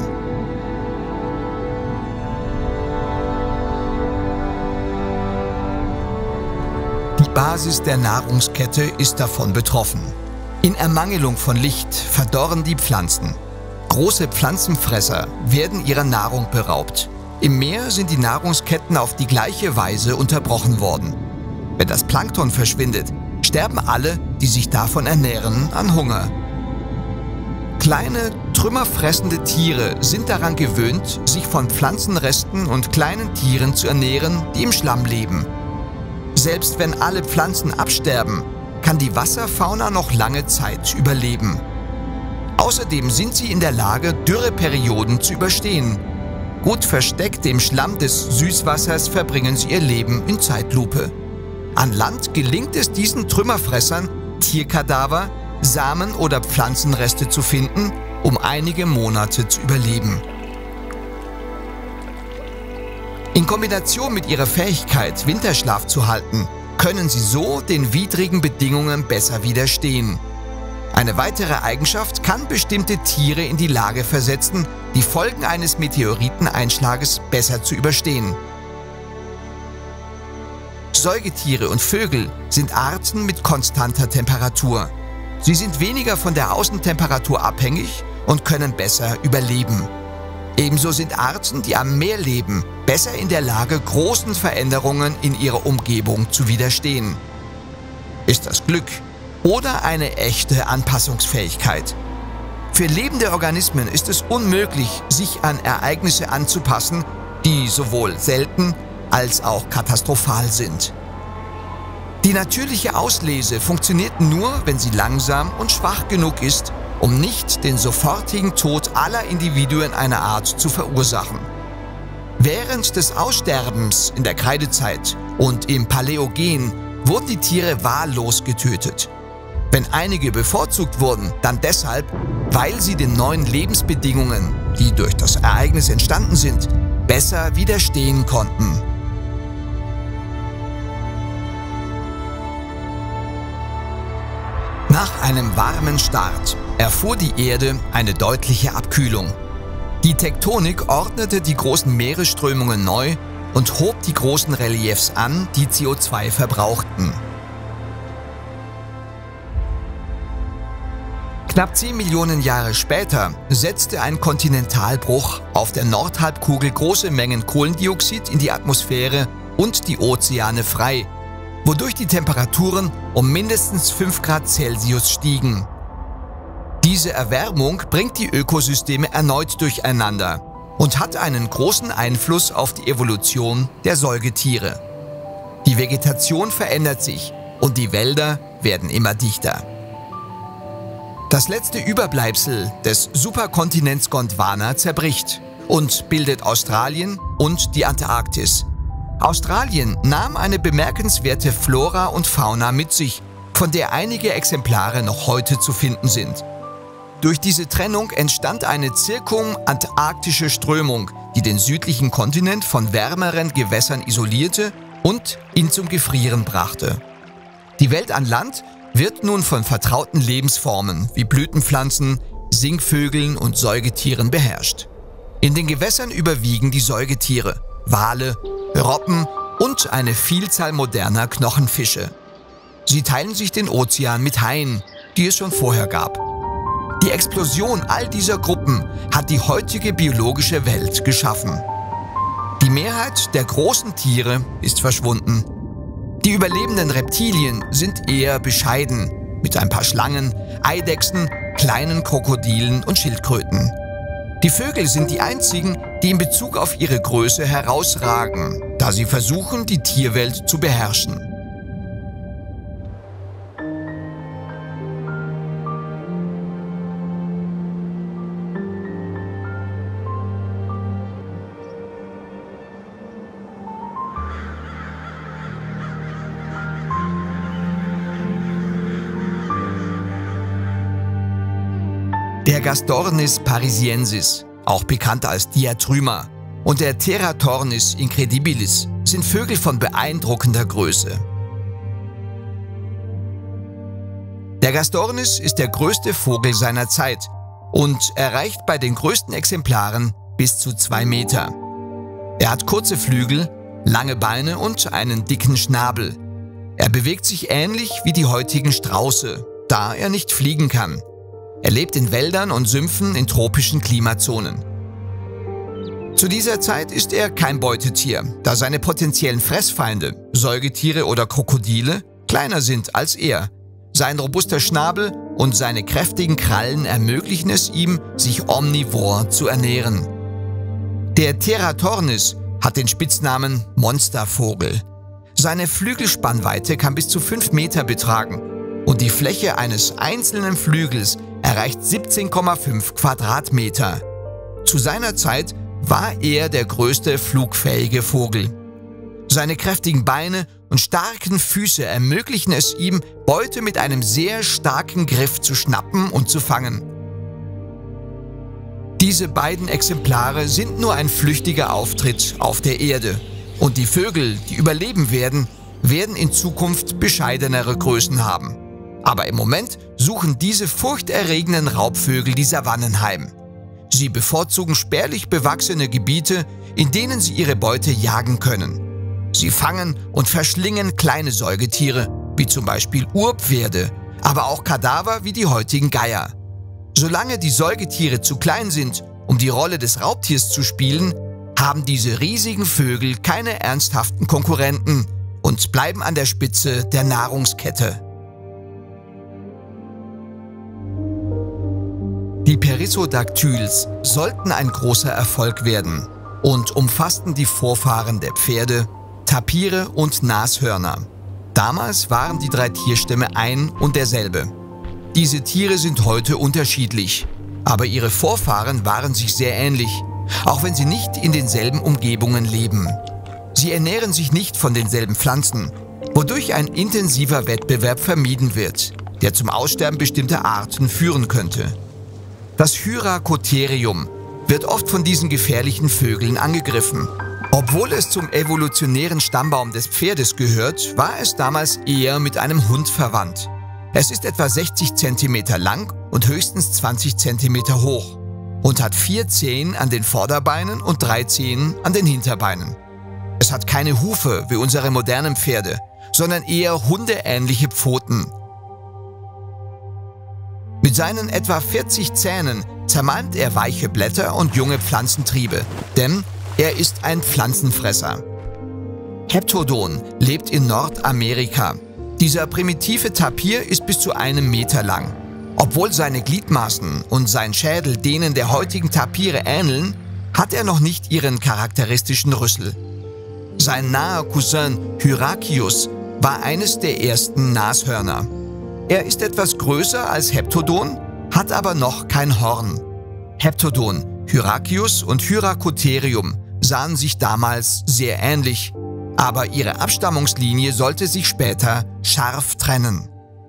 Die Basis der Nahrungskette ist davon betroffen. In Ermangelung von Licht verdorren die Pflanzen. Große Pflanzenfresser werden ihrer Nahrung beraubt. Im Meer sind die Nahrungsketten auf die gleiche Weise unterbrochen worden. Wenn das Plankton verschwindet, sterben alle, die sich davon ernähren, an Hunger. Kleine, trümmerfressende Tiere sind daran gewöhnt, sich von Pflanzenresten und kleinen Tieren zu ernähren, die im Schlamm leben. Selbst wenn alle Pflanzen absterben, kann die Wasserfauna noch lange Zeit überleben. Außerdem sind sie in der Lage, Dürreperioden zu überstehen. Gut versteckt im Schlamm des Süßwassers verbringen sie ihr Leben in Zeitlupe. An Land gelingt es diesen Trümmerfressern, Tierkadaver, Samen oder Pflanzenreste zu finden, um einige Monate zu überleben. In Kombination mit ihrer Fähigkeit, Winterschlaf zu halten, können sie so den widrigen Bedingungen besser widerstehen. Eine weitere Eigenschaft kann bestimmte Tiere in die Lage versetzen, die Folgen eines Meteoriteneinschlages besser zu überstehen. Säugetiere und Vögel sind Arten mit konstanter Temperatur. Sie sind weniger von der Außentemperatur abhängig und können besser überleben. Ebenso sind Arten, die am Meer leben, besser in der Lage, großen Veränderungen in ihrer Umgebung zu widerstehen. Ist das Glück oder eine echte Anpassungsfähigkeit? Für lebende Organismen ist es unmöglich, sich an Ereignisse anzupassen, die sowohl selten als auch katastrophal sind. Die natürliche Auslese funktioniert nur, wenn sie langsam und schwach genug ist, um nicht den sofortigen Tod aller Individuen einer Art zu verursachen. Während des Aussterbens in der Kreidezeit und im Paläogen wurden die Tiere wahllos getötet. Wenn einige bevorzugt wurden, dann deshalb, weil sie den neuen Lebensbedingungen, die durch das Ereignis entstanden sind, besser widerstehen konnten. Nach einem warmen Start erfuhr die Erde eine deutliche Abkühlung. Die Tektonik ordnete die großen Meeresströmungen neu und hob die großen Reliefs an, die C O zwei verbrauchten. Knapp zehn Millionen Jahre später setzte ein Kontinentalbruch auf der Nordhalbkugel große Mengen Kohlendioxid in die Atmosphäre und die Ozeane frei, wodurch die Temperaturen um mindestens fünf Grad Celsius stiegen. Diese Erwärmung bringt die Ökosysteme erneut durcheinander und hat einen großen Einfluss auf die Evolution der Säugetiere. Die Vegetation verändert sich und die Wälder werden immer dichter. Das letzte Überbleibsel des Superkontinents Gondwana zerbricht und bildet Australien und die Antarktis. Australien nahm eine bemerkenswerte Flora und Fauna mit sich, von der einige Exemplare noch heute zu finden sind. Durch diese Trennung entstand eine zirkumantarktische Strömung, die den südlichen Kontinent von wärmeren Gewässern isolierte und ihn zum Gefrieren brachte. Die Welt an Land wird nun von vertrauten Lebensformen wie Blütenpflanzen, Singvögeln und Säugetieren beherrscht. In den Gewässern überwiegen die Säugetiere, Wale, Robben und eine Vielzahl moderner Knochenfische. Sie teilen sich den Ozean mit Haien, die es schon vorher gab. Die Explosion all dieser Gruppen hat die heutige biologische Welt geschaffen. Die Mehrheit der großen Tiere ist verschwunden. Die überlebenden Reptilien sind eher bescheiden, mit ein paar Schlangen, Eidechsen, kleinen Krokodilen und Schildkröten. Die Vögel sind die einzigen, die in Bezug auf ihre Größe herausragen, da sie versuchen, die Tierwelt zu beherrschen. Der Gastornis parisiensis, auch bekannt als Diatryma, und der Teratornis incredibilis sind Vögel von beeindruckender Größe. Der Gastornis ist der größte Vogel seiner Zeit und erreicht bei den größten Exemplaren bis zu zwei Meter. Er hat kurze Flügel, lange Beine und einen dicken Schnabel. Er bewegt sich ähnlich wie die heutigen Strauße, da er nicht fliegen kann. Er lebt in Wäldern und Sümpfen in tropischen Klimazonen. Zu dieser Zeit ist er kein Beutetier, da seine potenziellen Fressfeinde, Säugetiere oder Krokodile, kleiner sind als er. Sein robuster Schnabel und seine kräftigen Krallen ermöglichen es ihm, sich omnivor zu ernähren. Der Teratornis hat den Spitznamen Monstervogel. Seine Flügelspannweite kann bis zu fünf Meter betragen und die Fläche eines einzelnen Flügels erreicht siebzehn Komma fünf Quadratmeter. Zu seiner Zeit war er der größte flugfähige Vogel. Seine kräftigen Beine und starken Füße ermöglichen es ihm, Beute mit einem sehr starken Griff zu schnappen und zu fangen. Diese beiden Exemplare sind nur ein flüchtiger Auftritt auf der Erde und die Vögel, die überleben werden, werden in Zukunft bescheidenere Größen haben. Aber im Moment suchen diese furchterregenden Raubvögel die Savannen heim. Sie bevorzugen spärlich bewachsene Gebiete, in denen sie ihre Beute jagen können. Sie fangen und verschlingen kleine Säugetiere, wie zum Beispiel Urpferde, aber auch Kadaver wie die heutigen Geier. Solange die Säugetiere zu klein sind, um die Rolle des Raubtiers zu spielen, haben diese riesigen Vögel keine ernsthaften Konkurrenten und bleiben an der Spitze der Nahrungskette. Die Perissodactyls sollten ein großer Erfolg werden und umfassten die Vorfahren der Pferde, Tapire und Nashörner. Damals waren die drei Tierstämme ein und derselbe. Diese Tiere sind heute unterschiedlich, aber ihre Vorfahren waren sich sehr ähnlich, auch wenn sie nicht in denselben Umgebungen leben. Sie ernähren sich nicht von denselben Pflanzen, wodurch ein intensiver Wettbewerb vermieden wird, der zum Aussterben bestimmter Arten führen könnte. Das Hyracotherium wird oft von diesen gefährlichen Vögeln angegriffen. Obwohl es zum evolutionären Stammbaum des Pferdes gehört, war es damals eher mit einem Hund verwandt. Es ist etwa sechzig Zentimeter lang und höchstens zwanzig Zentimeter hoch und hat vier Zehen an den Vorderbeinen und drei Zehen an den Hinterbeinen. Es hat keine Hufe wie unsere modernen Pferde, sondern eher hundeähnliche Pfoten. Mit seinen etwa vierzig Zähnen zermalmt er weiche Blätter und junge Pflanzentriebe, denn er ist ein Pflanzenfresser. Heptodon lebt in Nordamerika. Dieser primitive Tapir ist bis zu einem Meter lang. Obwohl seine Gliedmaßen und sein Schädel denen der heutigen Tapire ähneln, hat er noch nicht ihren charakteristischen Rüssel. Sein naher Cousin Hyracius war eines der ersten Nashörner. Er ist etwas größer als Heptodon, hat aber noch kein Horn. Heptodon, Hyracius und Hyracotherium sahen sich damals sehr ähnlich, aber ihre Abstammungslinie sollte sich später scharf trennen.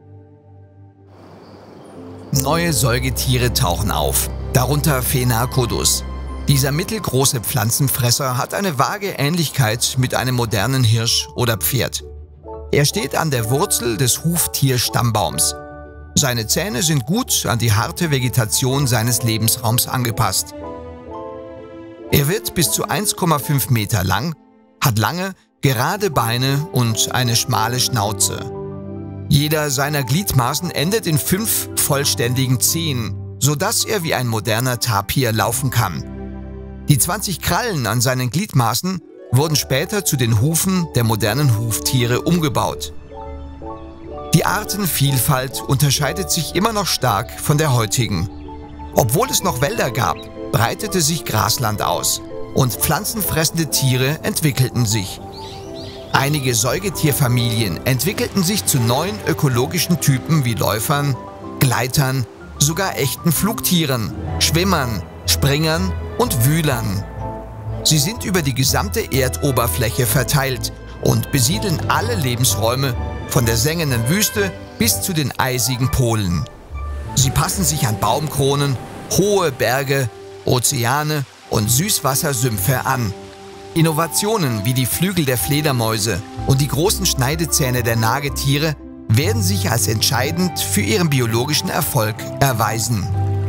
Neue Säugetiere tauchen auf, darunter Phenacodus. Dieser mittelgroße Pflanzenfresser hat eine vage Ähnlichkeit mit einem modernen Hirsch oder Pferd. Er steht an der Wurzel des Huftierstammbaums. Seine Zähne sind gut an die harte Vegetation seines Lebensraums angepasst. Er wird bis zu eins Komma fünf Meter lang, hat lange, gerade Beine und eine schmale Schnauze. Jeder seiner Gliedmaßen endet in fünf vollständigen Zehen, sodass er wie ein moderner Tapir laufen kann. Die zwanzig Krallen an seinen Gliedmaßen wurden später zu den Hufen der modernen Huftiere umgebaut. Die Artenvielfalt unterscheidet sich immer noch stark von der heutigen. Obwohl es noch Wälder gab, breitete sich Grasland aus und pflanzenfressende Tiere entwickelten sich. Einige Säugetierfamilien entwickelten sich zu neuen ökologischen Typen wie Läufern, Gleitern, sogar echten Flugtieren, Schwimmern, Springern und Wühlern. Sie sind über die gesamte Erdoberfläche verteilt und besiedeln alle Lebensräume, von der sengenden Wüste bis zu den eisigen Polen. Sie passen sich an Baumkronen, hohe Berge, Ozeane und Süßwassersümpfe an. Innovationen wie die Flügel der Fledermäuse und die großen Schneidezähne der Nagetiere werden sich als entscheidend für ihren biologischen Erfolg erweisen.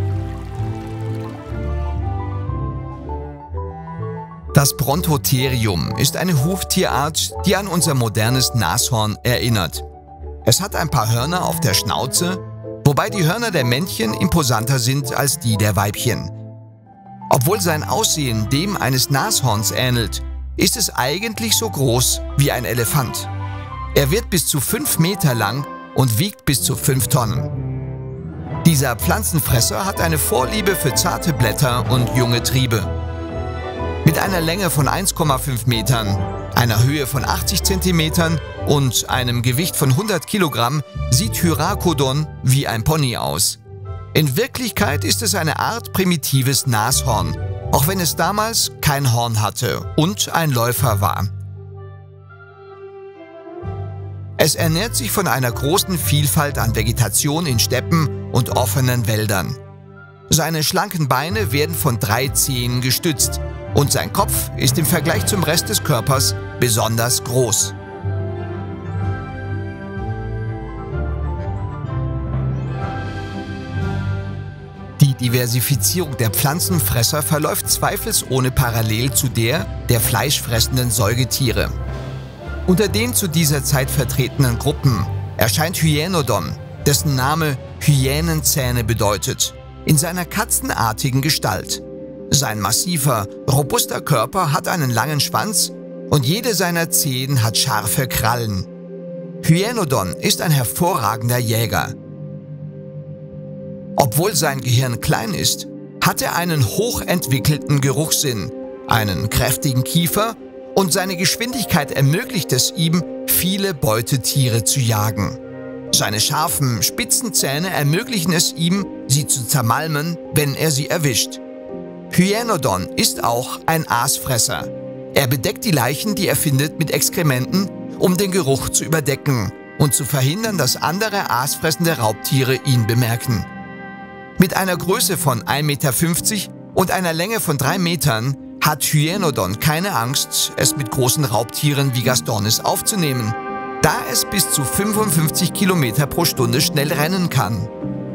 Das Brontotherium ist eine Huftierart, die an unser modernes Nashorn erinnert. Es hat ein paar Hörner auf der Schnauze, wobei die Hörner der Männchen imposanter sind als die der Weibchen. Obwohl sein Aussehen dem eines Nashorns ähnelt, ist es eigentlich so groß wie ein Elefant. Er wird bis zu fünf Meter lang und wiegt bis zu fünf Tonnen. Dieser Pflanzenfresser hat eine Vorliebe für zarte Blätter und junge Triebe. Mit einer Länge von eins Komma fünf Metern, einer Höhe von achtzig Zentimetern und einem Gewicht von hundert Kilogramm sieht Hyracodon wie ein Pony aus. In Wirklichkeit ist es eine Art primitives Nashorn, auch wenn es damals kein Horn hatte und ein Läufer war. Es ernährt sich von einer großen Vielfalt an Vegetation in Steppen und offenen Wäldern. Seine schlanken Beine werden von drei Zehen gestützt und sein Kopf ist im Vergleich zum Rest des Körpers besonders groß. Die Diversifizierung der Pflanzenfresser verläuft zweifelsohne parallel zu der der fleischfressenden Säugetiere. Unter den zu dieser Zeit vertretenen Gruppen erscheint Hyaenodon, dessen Name Hyänenzähne bedeutet, in seiner katzenartigen Gestalt. Sein massiver, robuster Körper hat einen langen Schwanz und jede seiner Zehen hat scharfe Krallen. Hyaenodon ist ein hervorragender Jäger. Obwohl sein Gehirn klein ist, hat er einen hochentwickelten Geruchssinn, einen kräftigen Kiefer und seine Geschwindigkeit ermöglicht es ihm, viele Beutetiere zu jagen. Seine scharfen, spitzen Zähne ermöglichen es ihm, sie zu zermalmen, wenn er sie erwischt. Hyaenodon ist auch ein Aasfresser. Er bedeckt die Leichen, die er findet, mit Exkrementen, um den Geruch zu überdecken und zu verhindern, dass andere aasfressende Raubtiere ihn bemerken. Mit einer Größe von ein Meter fünfzig und einer Länge von drei Metern hat Hyaenodon keine Angst, es mit großen Raubtieren wie Gastornis aufzunehmen, da es bis zu fünfundfünfzig Kilometer pro Stunde schnell rennen kann.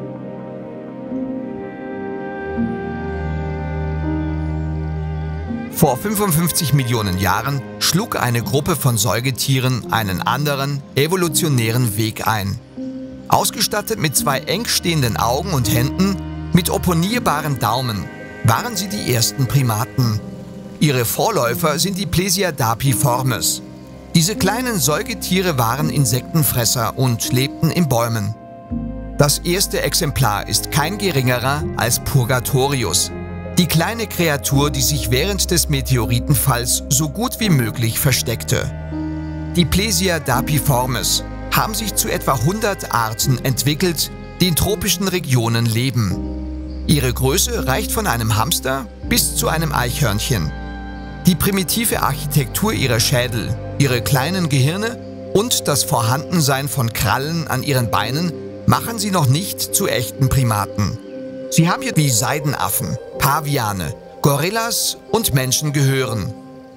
Vor fünfundfünfzig Millionen Jahren schlug eine Gruppe von Säugetieren einen anderen, evolutionären Weg ein. Ausgestattet mit zwei eng stehenden Augen und Händen, mit opponierbaren Daumen, waren sie die ersten Primaten. Ihre Vorläufer sind die Plesiadapiformes. Diese kleinen Säugetiere waren Insektenfresser und lebten in Bäumen. Das erste Exemplar ist kein geringerer als Purgatorius, die kleine Kreatur, die sich während des Meteoritenfalls so gut wie möglich versteckte. Die Plesiadapiformes haben sich zu etwa hundert Arten entwickelt, die in tropischen Regionen leben. Ihre Größe reicht von einem Hamster bis zu einem Eichhörnchen. Die primitive Architektur ihrer Schädel, ihre kleinen Gehirne und das Vorhandensein von Krallen an ihren Beinen machen sie noch nicht zu echten Primaten. Sie haben hier wie Seidenaffen, Paviane, Gorillas und Menschen gehören.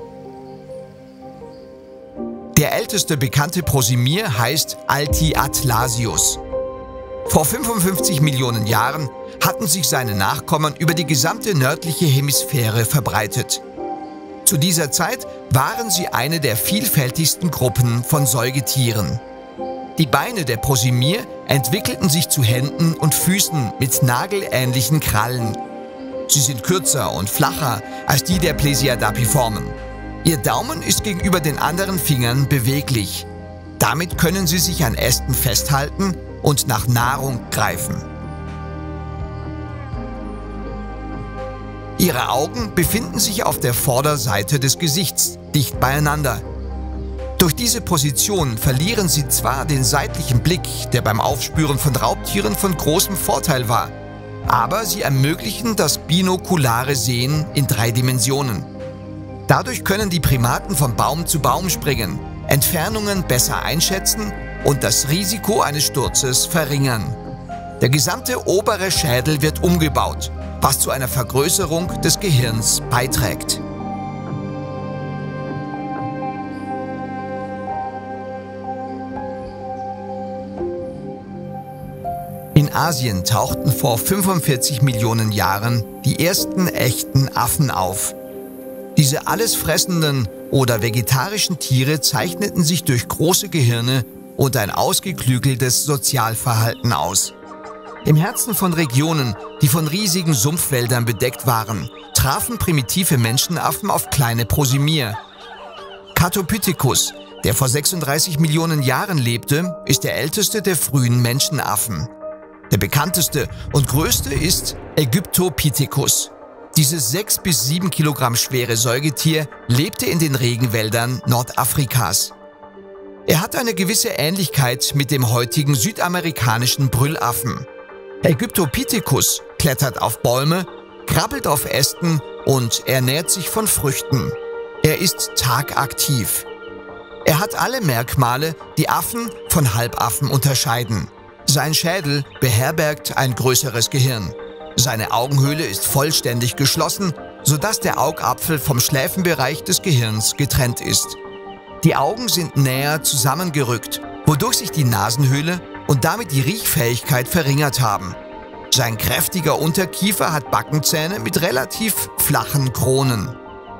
Der älteste bekannte Prosimir heißt Altiatlasius. Vor fünfundfünfzig Millionen Jahren hatten sich seine Nachkommen über die gesamte nördliche Hemisphäre verbreitet. Zu dieser Zeit waren sie eine der vielfältigsten Gruppen von Säugetieren. Die Beine der Prosimir entwickelten sich zu Händen und Füßen mit nagelähnlichen Krallen. Sie sind kürzer und flacher als die der Plesiadapiformen. Ihr Daumen ist gegenüber den anderen Fingern beweglich. Damit können sie sich an Ästen festhalten und nach Nahrung greifen. Ihre Augen befinden sich auf der Vorderseite des Gesichts, dicht beieinander. Durch diese Position verlieren sie zwar den seitlichen Blick, der beim Aufspüren von Raubtieren von großem Vorteil war, aber sie ermöglichen das binokulare Sehen in drei Dimensionen. Dadurch können die Primaten von Baum zu Baum springen, Entfernungen besser einschätzen und das Risiko eines Sturzes verringern. Der gesamte obere Schädel wird umgebaut, was zu einer Vergrößerung des Gehirns beiträgt. In Asien tauchten vor fünfundvierzig Millionen Jahren die ersten echten Affen auf. Diese allesfressenden oder vegetarischen Tiere zeichneten sich durch große Gehirne und ein ausgeklügeltes Sozialverhalten aus. Im Herzen von Regionen, die von riesigen Sumpfwäldern bedeckt waren, trafen primitive Menschenaffen auf kleine Prosimir. Catopithecus, der vor sechsunddreißig Millionen Jahren lebte, ist der älteste der frühen Menschenaffen. Der bekannteste und größte ist Ägyptopithecus. Dieses sechs bis sieben Kilogramm schwere Säugetier lebte in den Regenwäldern Nordafrikas. Er hat eine gewisse Ähnlichkeit mit dem heutigen südamerikanischen Brüllaffen. Ägyptopithecus klettert auf Bäume, krabbelt auf Ästen und ernährt sich von Früchten. Er ist tagaktiv. Er hat alle Merkmale, die Affen von Halbaffen unterscheiden. Sein Schädel beherbergt ein größeres Gehirn. Seine Augenhöhle ist vollständig geschlossen, sodass der Augapfel vom Schläfenbereich des Gehirns getrennt ist. Die Augen sind näher zusammengerückt, wodurch sich die Nasenhöhle und damit die Riechfähigkeit verringert haben. Sein kräftiger Unterkiefer hat Backenzähne mit relativ flachen Kronen.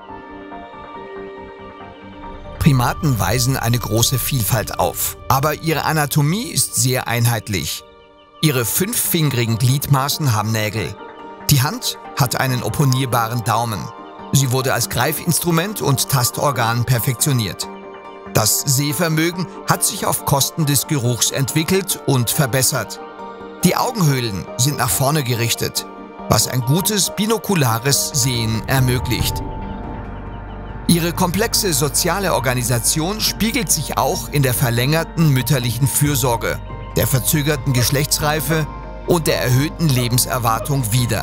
Primaten weisen eine große Vielfalt auf, aber ihre Anatomie ist sehr einheitlich. Ihre fünffingerigen Gliedmaßen haben Nägel. Die Hand hat einen opponierbaren Daumen. Sie wurde als Greifinstrument und Tastorgan perfektioniert. Das Sehvermögen hat sich auf Kosten des Geruchs entwickelt und verbessert. Die Augenhöhlen sind nach vorne gerichtet, was ein gutes binokulares Sehen ermöglicht. Ihre komplexe soziale Organisation spiegelt sich auch in der verlängerten mütterlichen Fürsorge, der verzögerten Geschlechtsreife und der erhöhten Lebenserwartung wider.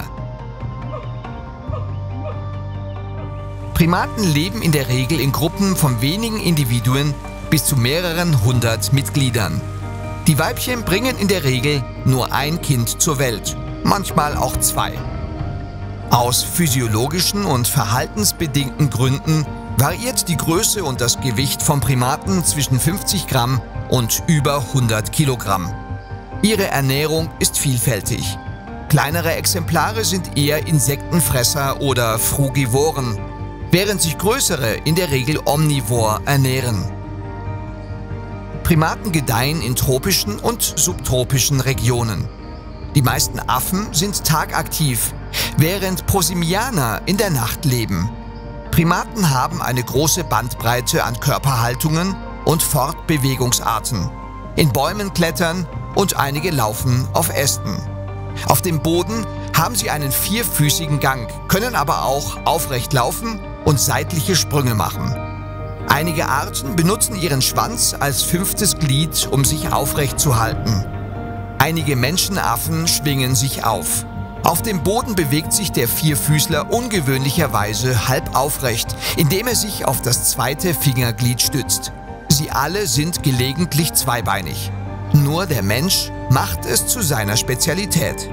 Primaten leben in der Regel in Gruppen von wenigen Individuen bis zu mehreren hundert Mitgliedern. Die Weibchen bringen in der Regel nur ein Kind zur Welt, manchmal auch zwei. Aus physiologischen und verhaltensbedingten Gründen variiert die Größe und das Gewicht von Primaten zwischen fünfzig Gramm und über hundert Kilogramm. Ihre Ernährung ist vielfältig. Kleinere Exemplare sind eher Insektenfresser oder Frugivoren, während sich größere in der Regel omnivor ernähren. Primaten gedeihen in tropischen und subtropischen Regionen. Die meisten Affen sind tagaktiv, während Prosimianer in der Nacht leben. Primaten haben eine große Bandbreite an Körperhaltungen und Fortbewegungsarten. In Bäumen klettern und einige laufen auf Ästen. Auf dem Boden haben sie einen vierfüßigen Gang, können aber auch aufrecht laufen und seitliche Sprünge machen. Einige Arten benutzen ihren Schwanz als fünftes Glied, um sich aufrecht zu halten. Einige Menschenaffen schwingen sich auf. Auf dem Boden bewegt sich der Vierfüßler ungewöhnlicherweise halb aufrecht, indem er sich auf das zweite Fingerglied stützt. Sie alle sind gelegentlich zweibeinig. Nur der Mensch macht es zu seiner Spezialität.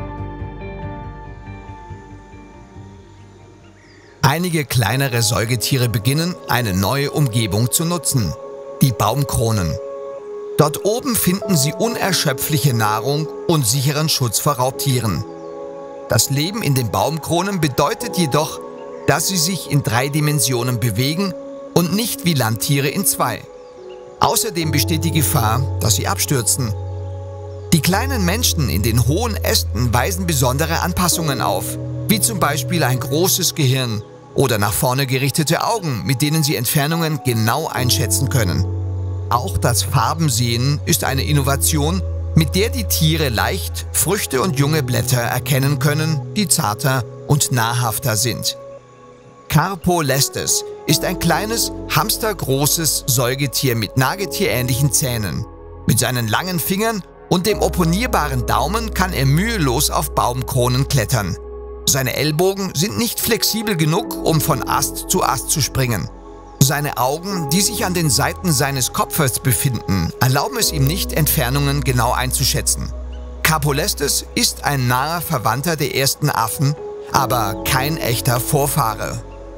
Einige kleinere Säugetiere beginnen, eine neue Umgebung zu nutzen: die Baumkronen. Dort oben finden sie unerschöpfliche Nahrung und sicheren Schutz vor Raubtieren. Das Leben in den Baumkronen bedeutet jedoch, dass sie sich in drei Dimensionen bewegen und nicht wie Landtiere in zwei. Außerdem besteht die Gefahr, dass sie abstürzen. Die kleinen Menschen in den hohen Ästen weisen besondere Anpassungen auf, wie zum Beispiel ein großes Gehirn oder nach vorne gerichtete Augen, mit denen sie Entfernungen genau einschätzen können. Auch das Farbensehen ist eine Innovation, mit der die Tiere leicht Früchte und junge Blätter erkennen können, die zarter und nahrhafter sind. Carpo lestes ist ein kleines, hamstergroßes Säugetier mit nagetierähnlichen Zähnen. Mit seinen langen Fingern und dem opponierbaren Daumen kann er mühelos auf Baumkronen klettern. Seine Ellbogen sind nicht flexibel genug, um von Ast zu Ast zu springen. Seine Augen, die sich an den Seiten seines Kopfes befinden, erlauben es ihm nicht, Entfernungen genau einzuschätzen. Carpo lestes ist ein naher Verwandter der ersten Affen, aber kein echter Vorfahre.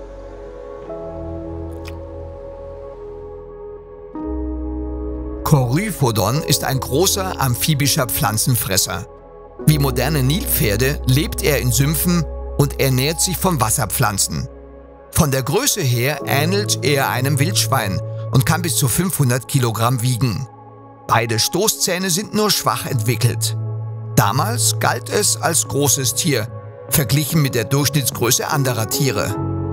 Coryphodon ist ein großer amphibischer Pflanzenfresser. Wie moderne Nilpferde lebt er in Sümpfen und ernährt sich von Wasserpflanzen. Von der Größe her ähnelt er einem Wildschwein und kann bis zu fünfhundert Kilogramm wiegen. Beide Stoßzähne sind nur schwach entwickelt. Damals galt es als großes Tier, verglichen mit der Durchschnittsgröße anderer Tiere.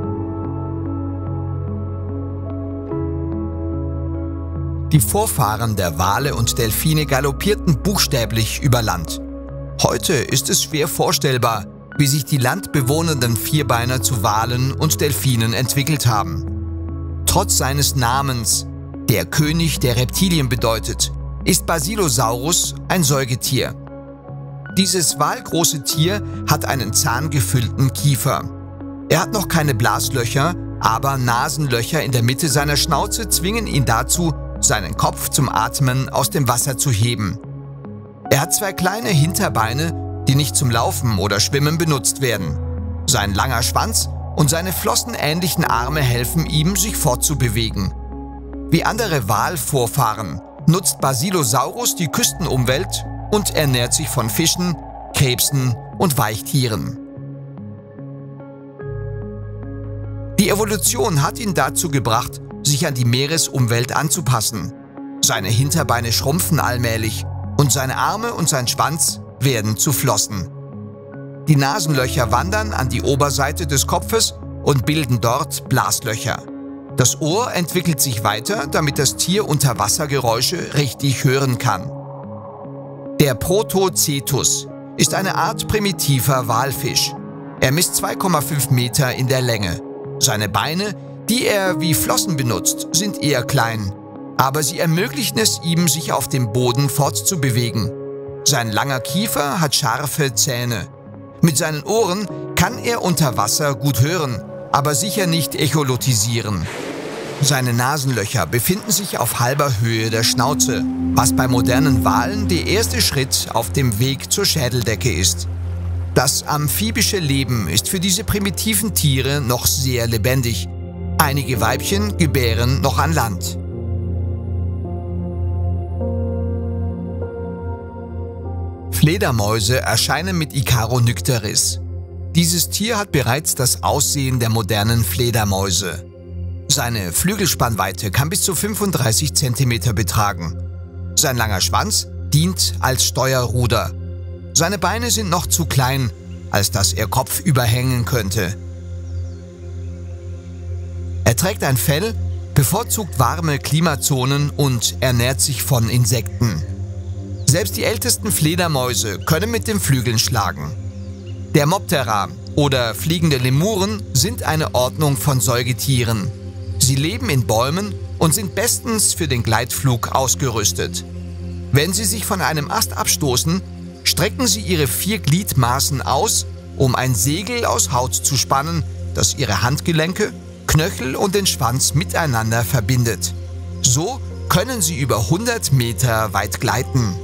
Die Vorfahren der Wale und Delfine galoppierten buchstäblich über Land. Heute ist es schwer vorstellbar, wie sich die landbewohnenden Vierbeiner zu Walen und Delfinen entwickelt haben. Trotz seines Namens, der König der Reptilien bedeutet, ist Basilosaurus ein Säugetier. Dieses walgroße Tier hat einen zahngefüllten Kiefer. Er hat noch keine Blaslöcher, aber Nasenlöcher in der Mitte seiner Schnauze zwingen ihn dazu, seinen Kopf zum Atmen aus dem Wasser zu heben. Er hat zwei kleine Hinterbeine, die nicht zum Laufen oder Schwimmen benutzt werden. Sein langer Schwanz und seine flossenähnlichen Arme helfen ihm, sich fortzubewegen. Wie andere Walvorfahren nutzt Basilosaurus die Küstenumwelt und ernährt sich von Fischen, Krebsen und Weichtieren. Die Evolution hat ihn dazu gebracht, sich an die Meeresumwelt anzupassen. Seine Hinterbeine schrumpfen allmählich und seine Arme und sein Schwanz werden zu Flossen. Die Nasenlöcher wandern an die Oberseite des Kopfes und bilden dort Blaslöcher. Das Ohr entwickelt sich weiter, damit das Tier Unterwassergeräusche richtig hören kann. Der Protocetus ist eine Art primitiver Walfisch. Er misst zwei Komma fünf Meter in der Länge. Seine Beine, die er wie Flossen benutzt, sind eher klein, aber sie ermöglichen es ihm, sich auf dem Boden fortzubewegen. Sein langer Kiefer hat scharfe Zähne. Mit seinen Ohren kann er unter Wasser gut hören, aber sicher nicht echolotisieren. Seine Nasenlöcher befinden sich auf halber Höhe der Schnauze, was bei modernen Walen der erste Schritt auf dem Weg zur Schädeldecke ist. Das amphibische Leben ist für diese primitiven Tiere noch sehr lebendig. Einige Weibchen gebären noch an Land. Fledermäuse erscheinen mit Icaronycteris. Dieses Tier hat bereits das Aussehen der modernen Fledermäuse. Seine Flügelspannweite kann bis zu fünfunddreißig Zentimeter betragen. Sein langer Schwanz dient als Steuerruder. Seine Beine sind noch zu klein, als dass er kopfüber hängen könnte. Er trägt ein Fell, bevorzugt warme Klimazonen und ernährt sich von Insekten. Selbst die ältesten Fledermäuse können mit den Flügeln schlagen. Dermoptera oder fliegende Lemuren sind eine Ordnung von Säugetieren. Sie leben in Bäumen und sind bestens für den Gleitflug ausgerüstet. Wenn sie sich von einem Ast abstoßen, strecken sie ihre vier Gliedmaßen aus, um ein Segel aus Haut zu spannen, das ihre Handgelenke, Knöchel und den Schwanz miteinander verbindet. So können sie über hundert Meter weit gleiten.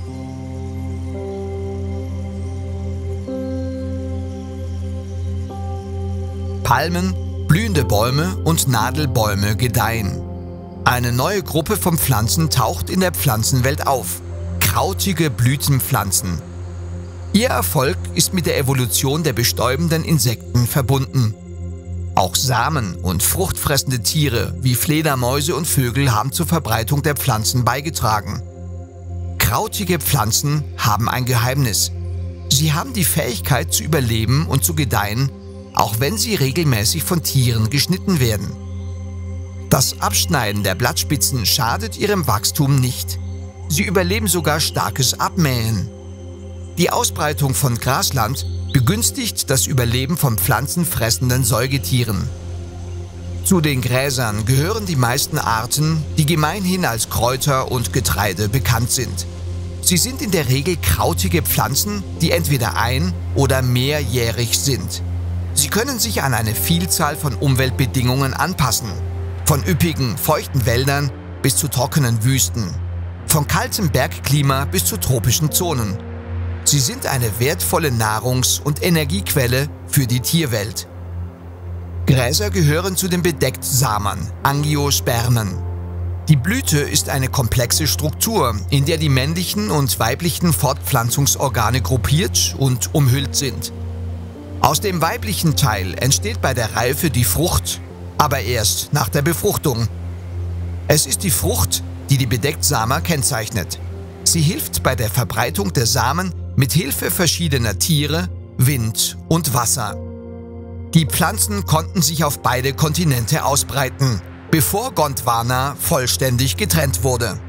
Palmen, blühende Bäume und Nadelbäume gedeihen. Eine neue Gruppe von Pflanzen taucht in der Pflanzenwelt auf: krautige Blütenpflanzen. Ihr Erfolg ist mit der Evolution der bestäubenden Insekten verbunden. Auch Samen und fruchtfressende Tiere wie Fledermäuse und Vögel haben zur Verbreitung der Pflanzen beigetragen. Krautige Pflanzen haben ein Geheimnis. Sie haben die Fähigkeit zu überleben und zu gedeihen, auch wenn sie regelmäßig von Tieren geschnitten werden. Das Abschneiden der Blattspitzen schadet ihrem Wachstum nicht. Sie überleben sogar starkes Abmähen. Die Ausbreitung von Grasland begünstigt das Überleben von pflanzenfressenden Säugetieren. Zu den Gräsern gehören die meisten Arten, die gemeinhin als Kräuter und Getreide bekannt sind. Sie sind in der Regel krautige Pflanzen, die entweder ein- oder mehrjährig sind. Sie können sich an eine Vielzahl von Umweltbedingungen anpassen, von üppigen, feuchten Wäldern bis zu trockenen Wüsten, von kaltem Bergklima bis zu tropischen Zonen. Sie sind eine wertvolle Nahrungs- und Energiequelle für die Tierwelt. Gräser gehören zu den Bedecktsamern, Angiospermen. Die Blüte ist eine komplexe Struktur, in der die männlichen und weiblichen Fortpflanzungsorgane gruppiert und umhüllt sind. Aus dem weiblichen Teil entsteht bei der Reife die Frucht, aber erst nach der Befruchtung. Es ist die Frucht, die die Bedecktsamer kennzeichnet. Sie hilft bei der Verbreitung der Samen mit Hilfe verschiedener Tiere, Wind und Wasser. Die Pflanzen konnten sich auf beide Kontinente ausbreiten, bevor Gondwana vollständig getrennt wurde.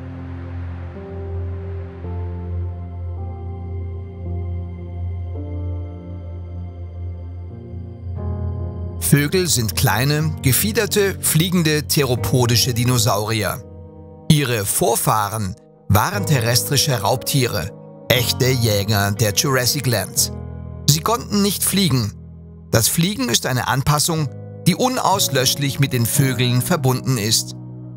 Vögel sind kleine, gefiederte, fliegende, theropodische Dinosaurier. Ihre Vorfahren waren terrestrische Raubtiere, echte Jäger der Jurassic Lands. Sie konnten nicht fliegen. Das Fliegen ist eine Anpassung, die unauslöschlich mit den Vögeln verbunden ist.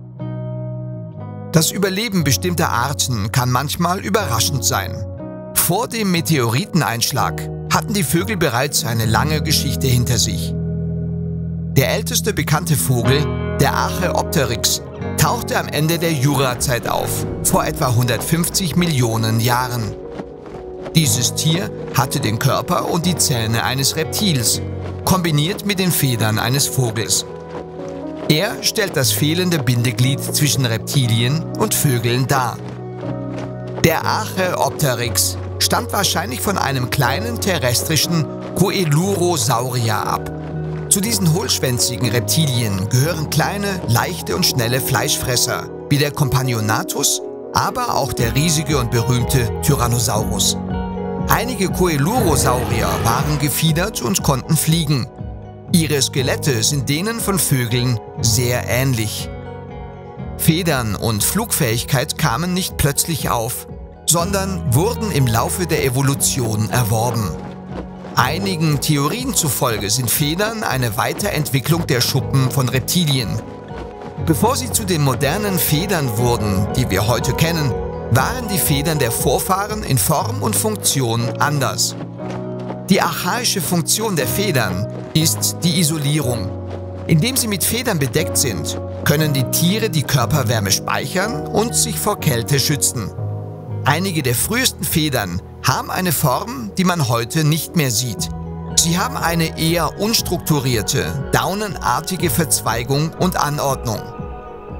Das Überleben bestimmter Arten kann manchmal überraschend sein. Vor dem Meteoriteneinschlag hatten die Vögel bereits eine lange Geschichte hinter sich. Der älteste bekannte Vogel, der Archaeopteryx, tauchte am Ende der Jurazeit auf, vor etwa hundertfünfzig Millionen Jahren. Dieses Tier hatte den Körper und die Zähne eines Reptils, kombiniert mit den Federn eines Vogels. Er stellt das fehlende Bindeglied zwischen Reptilien und Vögeln dar. Der Archaeopteryx stammt wahrscheinlich von einem kleinen terrestrischen Coelurosaurier ab. Zu diesen hohlschwänzigen Reptilien gehören kleine, leichte und schnelle Fleischfresser, wie der Compagnonatus, aber auch der riesige und berühmte Tyrannosaurus. Einige Coelurosaurier waren gefiedert und konnten fliegen. Ihre Skelette sind denen von Vögeln sehr ähnlich. Federn und Flugfähigkeit kamen nicht plötzlich auf, sondern wurden im Laufe der Evolution erworben. Einigen Theorien zufolge sind Federn eine Weiterentwicklung der Schuppen von Reptilien. Bevor sie zu den modernen Federn wurden, die wir heute kennen, waren die Federn der Vorfahren in Form und Funktion anders. Die archaische Funktion der Federn ist die Isolierung. Indem sie mit Federn bedeckt sind, können die Tiere die Körperwärme speichern und sich vor Kälte schützen. Einige der frühesten Federn haben eine Form, die man heute nicht mehr sieht. Sie haben eine eher unstrukturierte, daunenartige Verzweigung und Anordnung.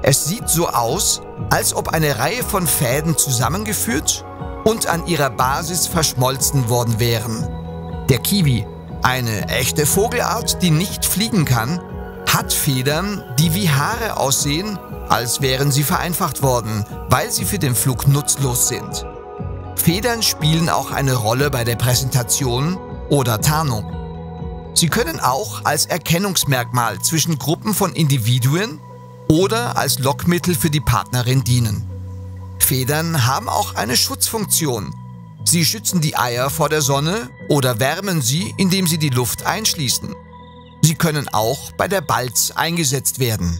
Es sieht so aus, als ob eine Reihe von Fäden zusammengeführt und an ihrer Basis verschmolzen worden wären. Der Kiwi, eine echte Vogelart, die nicht fliegen kann, hat Federn, die wie Haare aussehen, als wären sie vereinfacht worden, weil sie für den Flug nutzlos sind. Federn spielen auch eine Rolle bei der Präsentation oder Tarnung. Sie können auch als Erkennungsmerkmal zwischen Gruppen von Individuen oder als Lockmittel für die Partnerin dienen. Federn haben auch eine Schutzfunktion. Sie schützen die Eier vor der Sonne oder wärmen sie, indem sie die Luft einschließen. Sie können auch bei der Balz eingesetzt werden.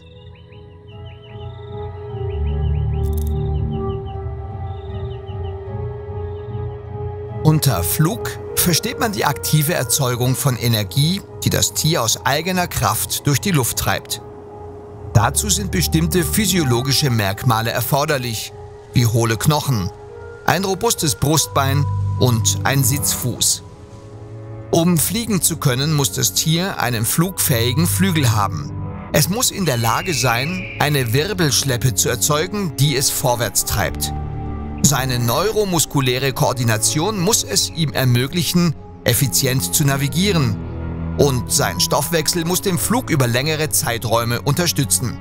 Unter Flug versteht man die aktive Erzeugung von Energie, die das Tier aus eigener Kraft durch die Luft treibt. Dazu sind bestimmte physiologische Merkmale erforderlich, wie hohle Knochen, ein robustes Brustbein und ein Sitzfuß. Um fliegen zu können, muss das Tier einen flugfähigen Flügel haben. Es muss in der Lage sein, eine Wirbelschleppe zu erzeugen, die es vorwärts treibt. Seine neuromuskuläre Koordination muss es ihm ermöglichen, effizient zu navigieren. Und sein Stoffwechsel muss den Flug über längere Zeiträume unterstützen.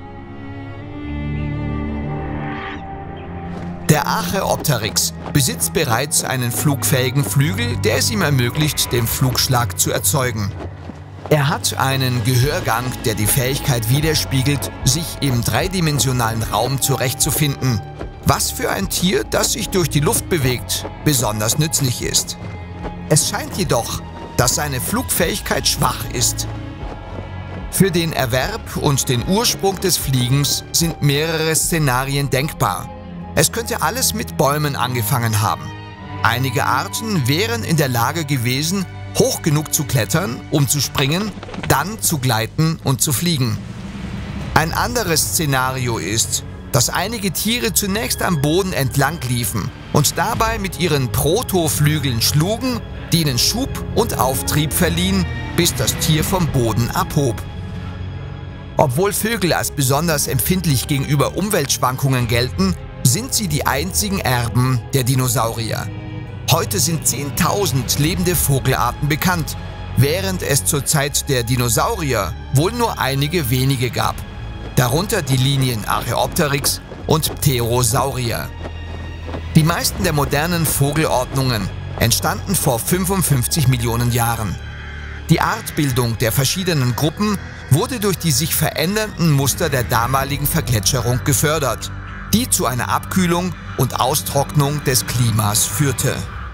Der Archaeopteryx besitzt bereits einen flugfähigen Flügel, der es ihm ermöglicht, den Flugschlag zu erzeugen. Er hat einen Gehörgang, der die Fähigkeit widerspiegelt, sich im dreidimensionalen Raum zurechtzufinden, was für ein Tier, das sich durch die Luft bewegt, besonders nützlich ist. Es scheint jedoch, dass seine Flugfähigkeit schwach ist. Für den Erwerb und den Ursprung des Fliegens sind mehrere Szenarien denkbar. Es könnte alles mit Bäumen angefangen haben. Einige Arten wären in der Lage gewesen, hoch genug zu klettern, um zu springen, dann zu gleiten und zu fliegen. Ein anderes Szenario ist, dass einige Tiere zunächst am Boden entlang liefen und dabei mit ihren Protoflügeln schlugen, die ihnen Schub und Auftrieb verliehen, bis das Tier vom Boden abhob. Obwohl Vögel als besonders empfindlich gegenüber Umweltschwankungen gelten, sind sie die einzigen Erben der Dinosaurier. Heute sind zehntausend lebende Vogelarten bekannt, während es zur Zeit der Dinosaurier wohl nur einige wenige gab. Darunter die Linien Archaeopteryx und Pterosaurier. Die meisten der modernen Vogelordnungen entstanden vor fünfundfünfzig Millionen Jahren. Die Artbildung der verschiedenen Gruppen wurde durch die sich verändernden Muster der damaligen Vergletscherung gefördert, die zu einer Abkühlung und Austrocknung des Klimas führte.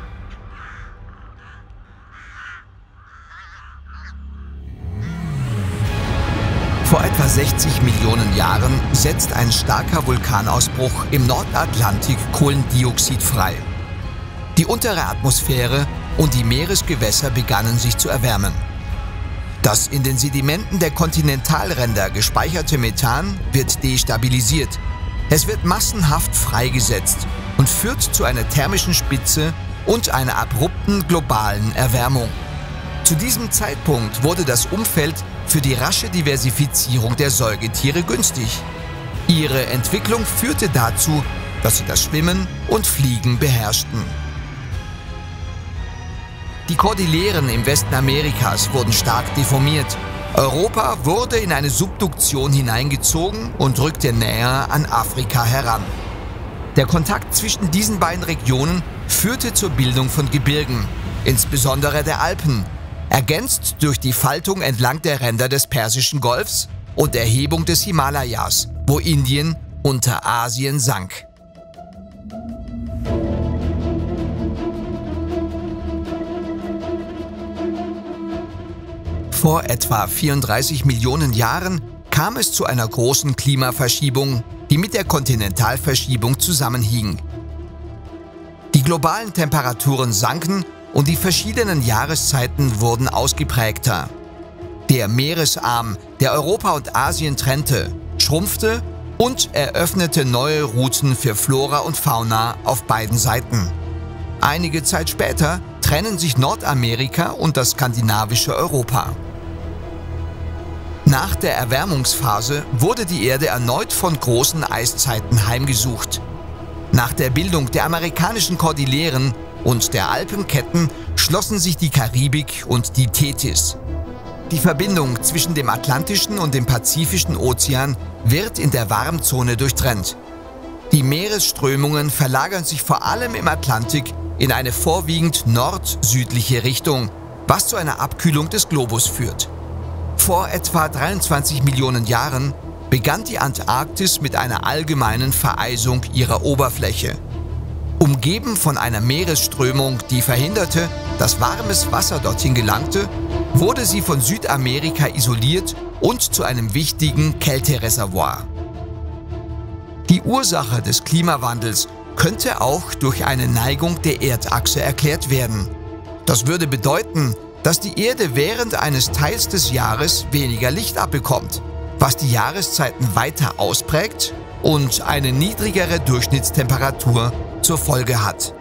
Vor etwa sechzig Millionen Jahren setzt ein starker Vulkanausbruch im Nordatlantik Kohlendioxid frei. Die untere Atmosphäre und die Meeresgewässer begannen sich zu erwärmen. Das in den Sedimenten der Kontinentalränder gespeicherte Methan wird destabilisiert. Es wird massenhaft freigesetzt und führt zu einer thermischen Spitze und einer abrupten globalen Erwärmung. Zu diesem Zeitpunkt wurde das Umfeld für die rasche Diversifizierung der Säugetiere günstig. Ihre Entwicklung führte dazu, dass sie das Schwimmen und Fliegen beherrschten. Die Kordilleren im Westen Amerikas wurden stark deformiert. Europa wurde in eine Subduktion hineingezogen und rückte näher an Afrika heran. Der Kontakt zwischen diesen beiden Regionen führte zur Bildung von Gebirgen, insbesondere der Alpen, ergänzt durch die Faltung entlang der Ränder des Persischen Golfs und Erhebung des Himalayas, wo Indien unter Asien sank. Vor etwa vierunddreißig Millionen Jahren kam es zu einer großen Klimaverschiebung, die mit der Kontinentalverschiebung zusammenhing. Die globalen Temperaturen sanken und die verschiedenen Jahreszeiten wurden ausgeprägter. Der Meeresarm, der Europa und Asien trennte, schrumpfte und eröffnete neue Routen für Flora und Fauna auf beiden Seiten. Einige Zeit später trennen sich Nordamerika und das skandinavische Europa. Nach der Erwärmungsphase wurde die Erde erneut von großen Eiszeiten heimgesucht. Nach der Bildung der amerikanischen Kordilleren und der Alpenketten schlossen sich die Karibik und die Tethys. Die Verbindung zwischen dem Atlantischen und dem Pazifischen Ozean wird in der Warmzone durchtrennt. Die Meeresströmungen verlagern sich vor allem im Atlantik in eine vorwiegend nord-südliche Richtung, was zu einer Abkühlung des Globus führt. Vor etwa dreiundzwanzig Millionen Jahren begann die Antarktis mit einer allgemeinen Vereisung ihrer Oberfläche. Umgeben von einer Meeresströmung, die verhinderte, dass warmes Wasser dorthin gelangte, wurde sie von Südamerika isoliert und zu einem wichtigen Kältereservoir. Die Ursache des Klimawandels könnte auch durch eine Neigung der Erdachse erklärt werden. Das würde bedeuten, dass die Erde während eines Teils des Jahres weniger Licht abbekommt, was die Jahreszeiten weiter ausprägt und eine niedrigere Durchschnittstemperatur zur Folge hat.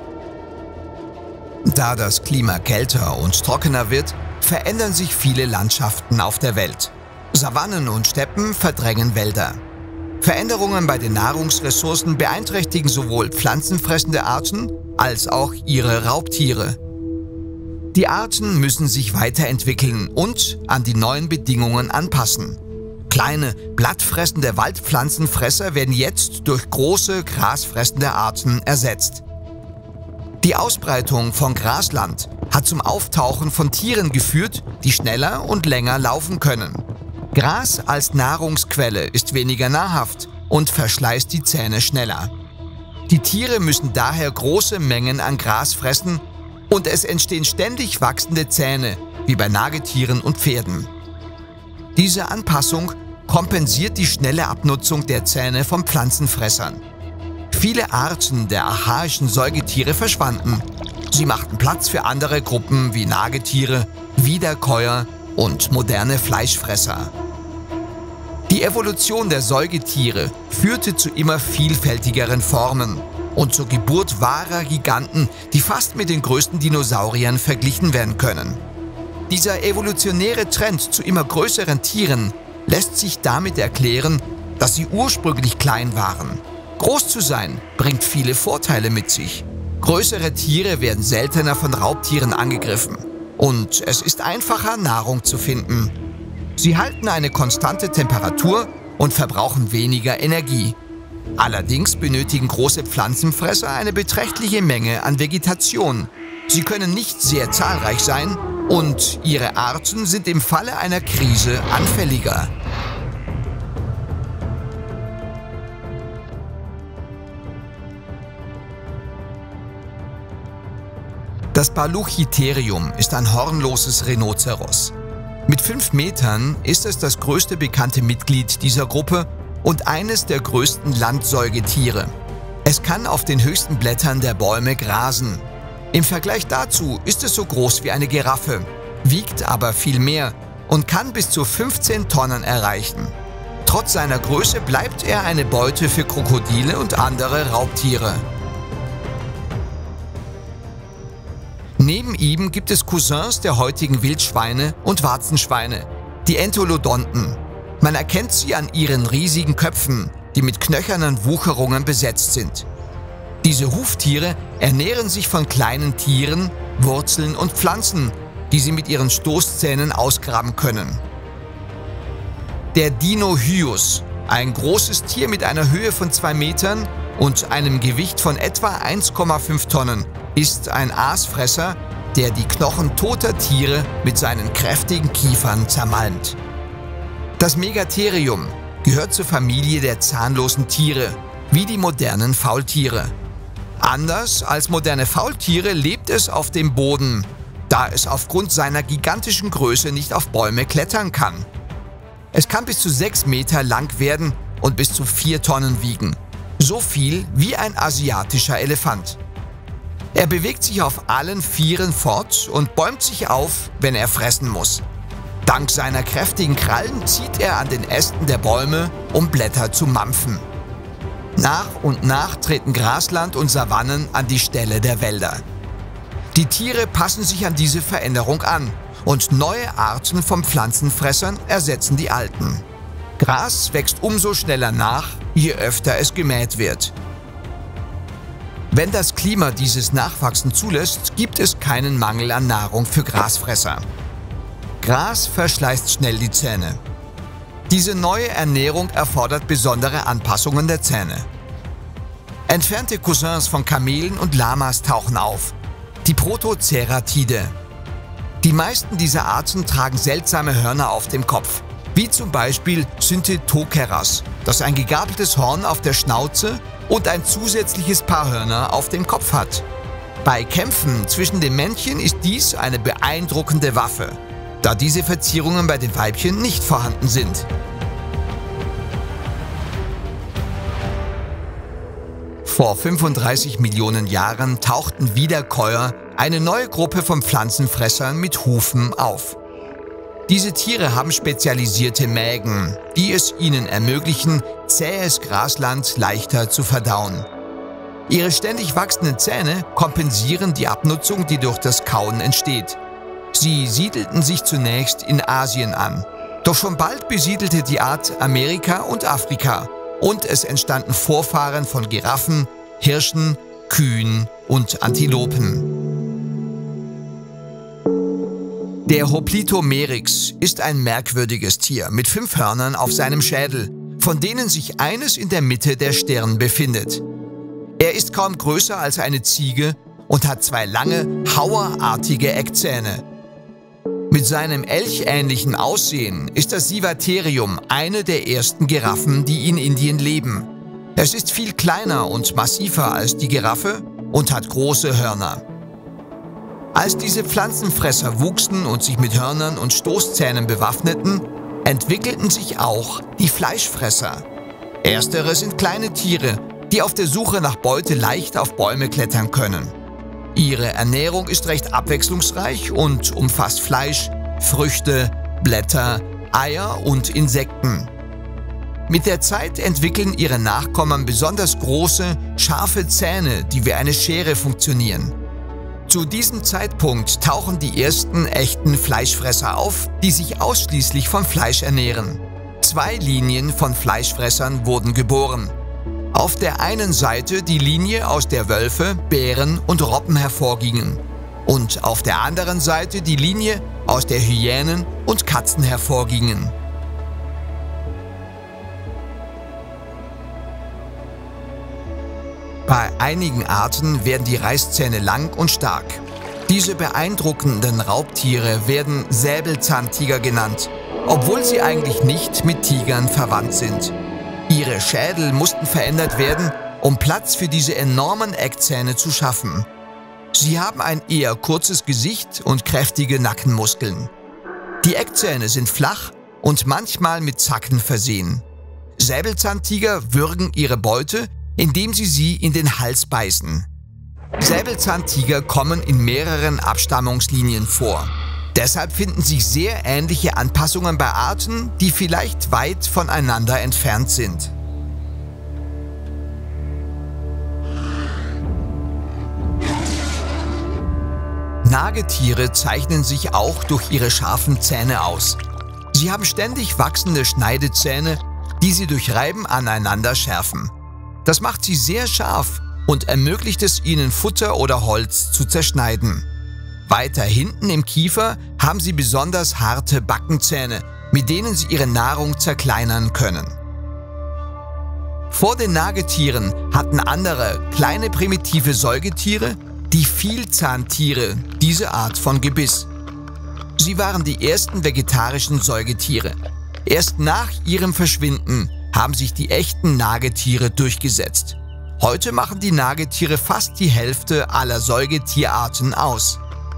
Da das Klima kälter und trockener wird, verändern sich viele Landschaften auf der Welt. Savannen und Steppen verdrängen Wälder. Veränderungen bei den Nahrungsressourcen beeinträchtigen sowohl pflanzenfressende Arten als auch ihre Raubtiere. Die Arten müssen sich weiterentwickeln und an die neuen Bedingungen anpassen. Kleine, blattfressende Waldpflanzenfresser werden jetzt durch große, grasfressende Arten ersetzt. Die Ausbreitung von Grasland hat zum Auftauchen von Tieren geführt, die schneller und länger laufen können. Gras als Nahrungsquelle ist weniger nahrhaft und verschleißt die Zähne schneller. Die Tiere müssen daher große Mengen an Gras fressen und es entstehen ständig wachsende Zähne, wie bei Nagetieren und Pferden. Diese Anpassung kompensiert die schnelle Abnutzung der Zähne von Pflanzenfressern. Viele Arten der archaischen Säugetiere verschwanden. Sie machten Platz für andere Gruppen wie Nagetiere, Wiederkäuer und moderne Fleischfresser. Die Evolution der Säugetiere führte zu immer vielfältigeren Formen und zur Geburt wahrer Giganten, die fast mit den größten Dinosauriern verglichen werden können. Dieser evolutionäre Trend zu immer größeren Tieren lässt sich damit erklären, dass sie ursprünglich klein waren. Groß zu sein bringt viele Vorteile mit sich. Größere Tiere werden seltener von Raubtieren angegriffen und es ist einfacher, Nahrung zu finden. Sie halten eine konstante Temperatur und verbrauchen weniger Energie. Allerdings benötigen große Pflanzenfresser eine beträchtliche Menge an Vegetation. Sie können nicht sehr zahlreich sein und ihre Arten sind im Falle einer Krise anfälliger. Das Baluchitherium ist ein hornloses Rhinoceros. Mit fünf Metern ist es das größte bekannte Mitglied dieser Gruppe und eines der größten Landsäugetiere. Es kann auf den höchsten Blättern der Bäume grasen. Im Vergleich dazu ist es so groß wie eine Giraffe, wiegt aber viel mehr und kann bis zu fünfzehn Tonnen erreichen. Trotz seiner Größe bleibt er eine Beute für Krokodile und andere Raubtiere. Neben ihm gibt es Cousins der heutigen Wildschweine und Warzenschweine, die Entolodonten. Man erkennt sie an ihren riesigen Köpfen, die mit knöchernen Wucherungen besetzt sind. Diese Huftiere ernähren sich von kleinen Tieren, Wurzeln und Pflanzen, die sie mit ihren Stoßzähnen ausgraben können. Der Dinohyus, ein großes Tier mit einer Höhe von zwei Metern und einem Gewicht von etwa eins Komma fünf Tonnen, ist ein Aasfresser, der die Knochen toter Tiere mit seinen kräftigen Kiefern zermalmt. Das Megatherium gehört zur Familie der zahnlosen Tiere, wie die modernen Faultiere. Anders als moderne Faultiere lebt es auf dem Boden, da es aufgrund seiner gigantischen Größe nicht auf Bäume klettern kann. Es kann bis zu sechs Meter lang werden und bis zu vier Tonnen wiegen, so viel wie ein asiatischer Elefant. Er bewegt sich auf allen Vieren fort und bäumt sich auf, wenn er fressen muss. Dank seiner kräftigen Krallen zieht er an den Ästen der Bäume, um Blätter zu mampfen. Nach und nach treten Grasland und Savannen an die Stelle der Wälder. Die Tiere passen sich an diese Veränderung an und neue Arten von Pflanzenfressern ersetzen die alten. Gras wächst umso schneller nach, je öfter es gemäht wird. Wenn das Klima dieses Nachwachsen zulässt, gibt es keinen Mangel an Nahrung für Grasfresser. Gras verschleißt schnell die Zähne. Diese neue Ernährung erfordert besondere Anpassungen der Zähne. Entfernte Cousins von Kamelen und Lamas tauchen auf, die Protoceratide. Die meisten dieser Arten tragen seltsame Hörner auf dem Kopf, wie zum Beispiel Synthetokeras, das ein gegabeltes Horn auf der Schnauze und ein zusätzliches Paar Hörner auf dem Kopf hat. Bei Kämpfen zwischen den Männchen ist dies eine beeindruckende Waffe, da diese Verzierungen bei den Weibchen nicht vorhanden sind. Vor fünfunddreißig Millionen Jahren tauchten Wiederkäuer, eine neue Gruppe von Pflanzenfressern mit Hufen, auf. Diese Tiere haben spezialisierte Mägen, die es ihnen ermöglichen, zähes Grasland leichter zu verdauen. Ihre ständig wachsenden Zähne kompensieren die Abnutzung, die durch das Kauen entsteht. Sie siedelten sich zunächst in Asien an, doch schon bald besiedelte die Art Amerika und Afrika und es entstanden Vorfahren von Giraffen, Hirschen, Kühen und Antilopen. Der Hoplitomerix ist ein merkwürdiges Tier mit fünf Hörnern auf seinem Schädel, von denen sich eines in der Mitte der Stirn befindet. Er ist kaum größer als eine Ziege und hat zwei lange, hauerartige Eckzähne. Mit seinem elchähnlichen Aussehen ist das Sivaterium eine der ersten Giraffen, die in Indien leben. Es ist viel kleiner und massiver als die Giraffe und hat große Hörner. Als diese Pflanzenfresser wuchsen und sich mit Hörnern und Stoßzähnen bewaffneten, entwickelten sich auch die Fleischfresser. Erstere sind kleine Tiere, die auf der Suche nach Beute leicht auf Bäume klettern können. Ihre Ernährung ist recht abwechslungsreich und umfasst Fleisch, Früchte, Blätter, Eier und Insekten. Mit der Zeit entwickeln ihre Nachkommen besonders große, scharfe Zähne, die wie eine Schere funktionieren. Zu diesem Zeitpunkt tauchen die ersten echten Fleischfresser auf, die sich ausschließlich von Fleisch ernähren. Zwei Linien von Fleischfressern wurden geboren. Auf der einen Seite die Linie, aus der Wölfe, Bären und Robben hervorgingen. Und auf der anderen Seite die Linie, aus der Hyänen und Katzen hervorgingen. Bei einigen Arten werden die Reißzähne lang und stark. Diese beeindruckenden Raubtiere werden Säbelzahntiger genannt, obwohl sie eigentlich nicht mit Tigern verwandt sind. Ihre Schädel mussten verändert werden, um Platz für diese enormen Eckzähne zu schaffen. Sie haben ein eher kurzes Gesicht und kräftige Nackenmuskeln. Die Eckzähne sind flach und manchmal mit Zacken versehen. Säbelzahntiger würgen ihre Beute, indem sie sie in den Hals beißen. Säbelzahntiger kommen in mehreren Abstammungslinien vor. Deshalb finden sich sehr ähnliche Anpassungen bei Arten, die vielleicht weit voneinander entfernt sind. Nagetiere zeichnen sich auch durch ihre scharfen Zähne aus. Sie haben ständig wachsende Schneidezähne, die sie durch Reiben aneinander schärfen. Das macht sie sehr scharf und ermöglicht es ihnen, Futter oder Holz zu zerschneiden. Weiter hinten im Kiefer haben sie besonders harte Backenzähne, mit denen sie ihre Nahrung zerkleinern können. Vor den Nagetieren hatten andere, kleine primitive Säugetiere, die Vielzahntiere, diese Art von Gebiss. Sie waren die ersten vegetarischen Säugetiere. Erst nach ihrem Verschwinden haben sich die echten Nagetiere durchgesetzt. Heute machen die Nagetiere fast die Hälfte aller Säugetierarten aus.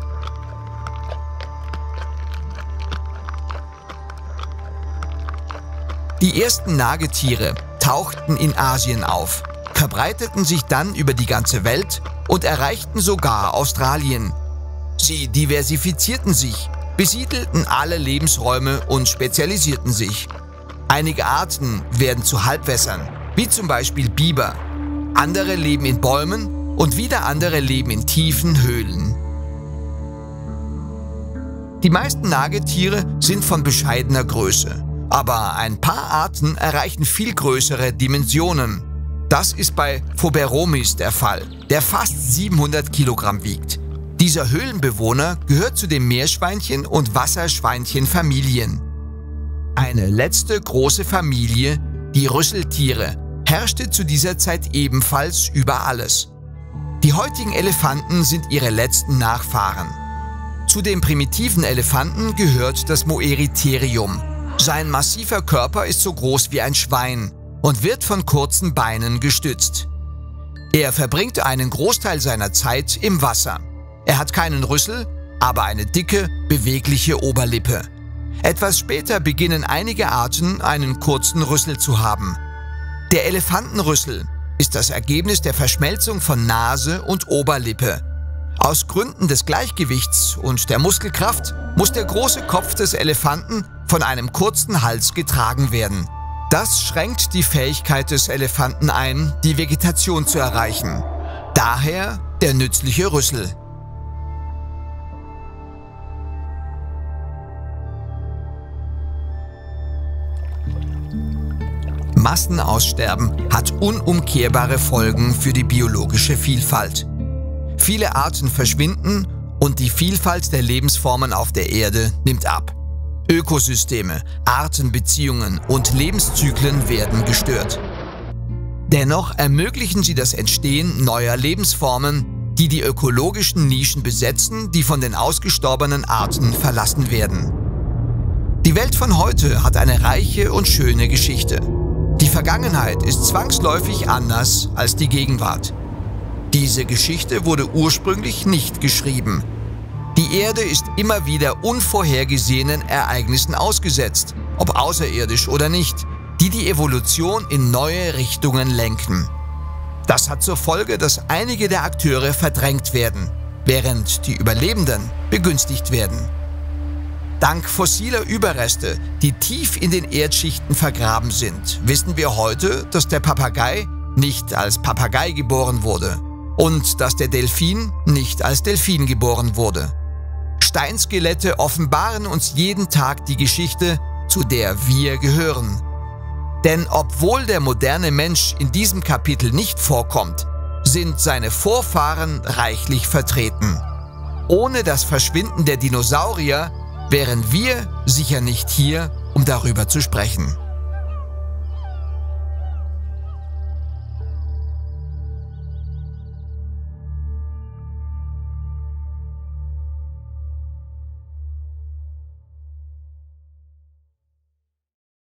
Die ersten Nagetiere tauchten in Asien auf, verbreiteten sich dann über die ganze Welt und erreichten sogar Australien. Sie diversifizierten sich, besiedelten alle Lebensräume und spezialisierten sich. Einige Arten werden zu Halbwässern, wie zum Beispiel Biber. Andere leben in Bäumen und wieder andere leben in tiefen Höhlen. Die meisten Nagetiere sind von bescheidener Größe, aber ein paar Arten erreichen viel größere Dimensionen. Das ist bei Phoberomis der Fall, der fast siebenhundert Kilogramm wiegt. Dieser Höhlenbewohner gehört zu den Meerschweinchen- und Wasserschweinchen-Familien. Eine letzte große Familie, die Rüsseltiere, herrschte zu dieser Zeit ebenfalls über alles. Die heutigen Elefanten sind ihre letzten Nachfahren. Zu den primitiven Elefanten gehört das Moeritherium. Sein massiver Körper ist so groß wie ein Schwein und wird von kurzen Beinen gestützt. Er verbringt einen Großteil seiner Zeit im Wasser. Er hat keinen Rüssel, aber eine dicke, bewegliche Oberlippe. Etwas später beginnen einige Arten, einen kurzen Rüssel zu haben. Der Elefantenrüssel ist das Ergebnis der Verschmelzung von Nase und Oberlippe. Aus Gründen des Gleichgewichts und der Muskelkraft muss der große Kopf des Elefanten von einem kurzen Hals getragen werden. Das schränkt die Fähigkeit des Elefanten ein, die Vegetation zu erreichen. Daher der nützliche Rüssel. Massenaussterben hat unumkehrbare Folgen für die biologische Vielfalt. Viele Arten verschwinden und die Vielfalt der Lebensformen auf der Erde nimmt ab. Ökosysteme, Artenbeziehungen und Lebenszyklen werden gestört. Dennoch ermöglichen sie das Entstehen neuer Lebensformen, die die ökologischen Nischen besetzen, die von den ausgestorbenen Arten verlassen werden. Die Welt von heute hat eine reiche und schöne Geschichte. Die Vergangenheit ist zwangsläufig anders als die Gegenwart. Diese Geschichte wurde ursprünglich nicht geschrieben. Die Erde ist immer wieder unvorhergesehenen Ereignissen ausgesetzt, ob außerirdisch oder nicht, die die Evolution in neue Richtungen lenken. Das hat zur Folge, dass einige der Akteure verdrängt werden, während die Überlebenden begünstigt werden. Dank fossiler Überreste, die tief in den Erdschichten vergraben sind, wissen wir heute, dass der Papagei nicht als Papagei geboren wurde und dass der Delfin nicht als Delfin geboren wurde. Steinskelette offenbaren uns jeden Tag die Geschichte, zu der wir gehören. Denn obwohl der moderne Mensch in diesem Kapitel nicht vorkommt, sind seine Vorfahren reichlich vertreten. Ohne das Verschwinden der Dinosaurier wären wir sicher nicht hier, um darüber zu sprechen.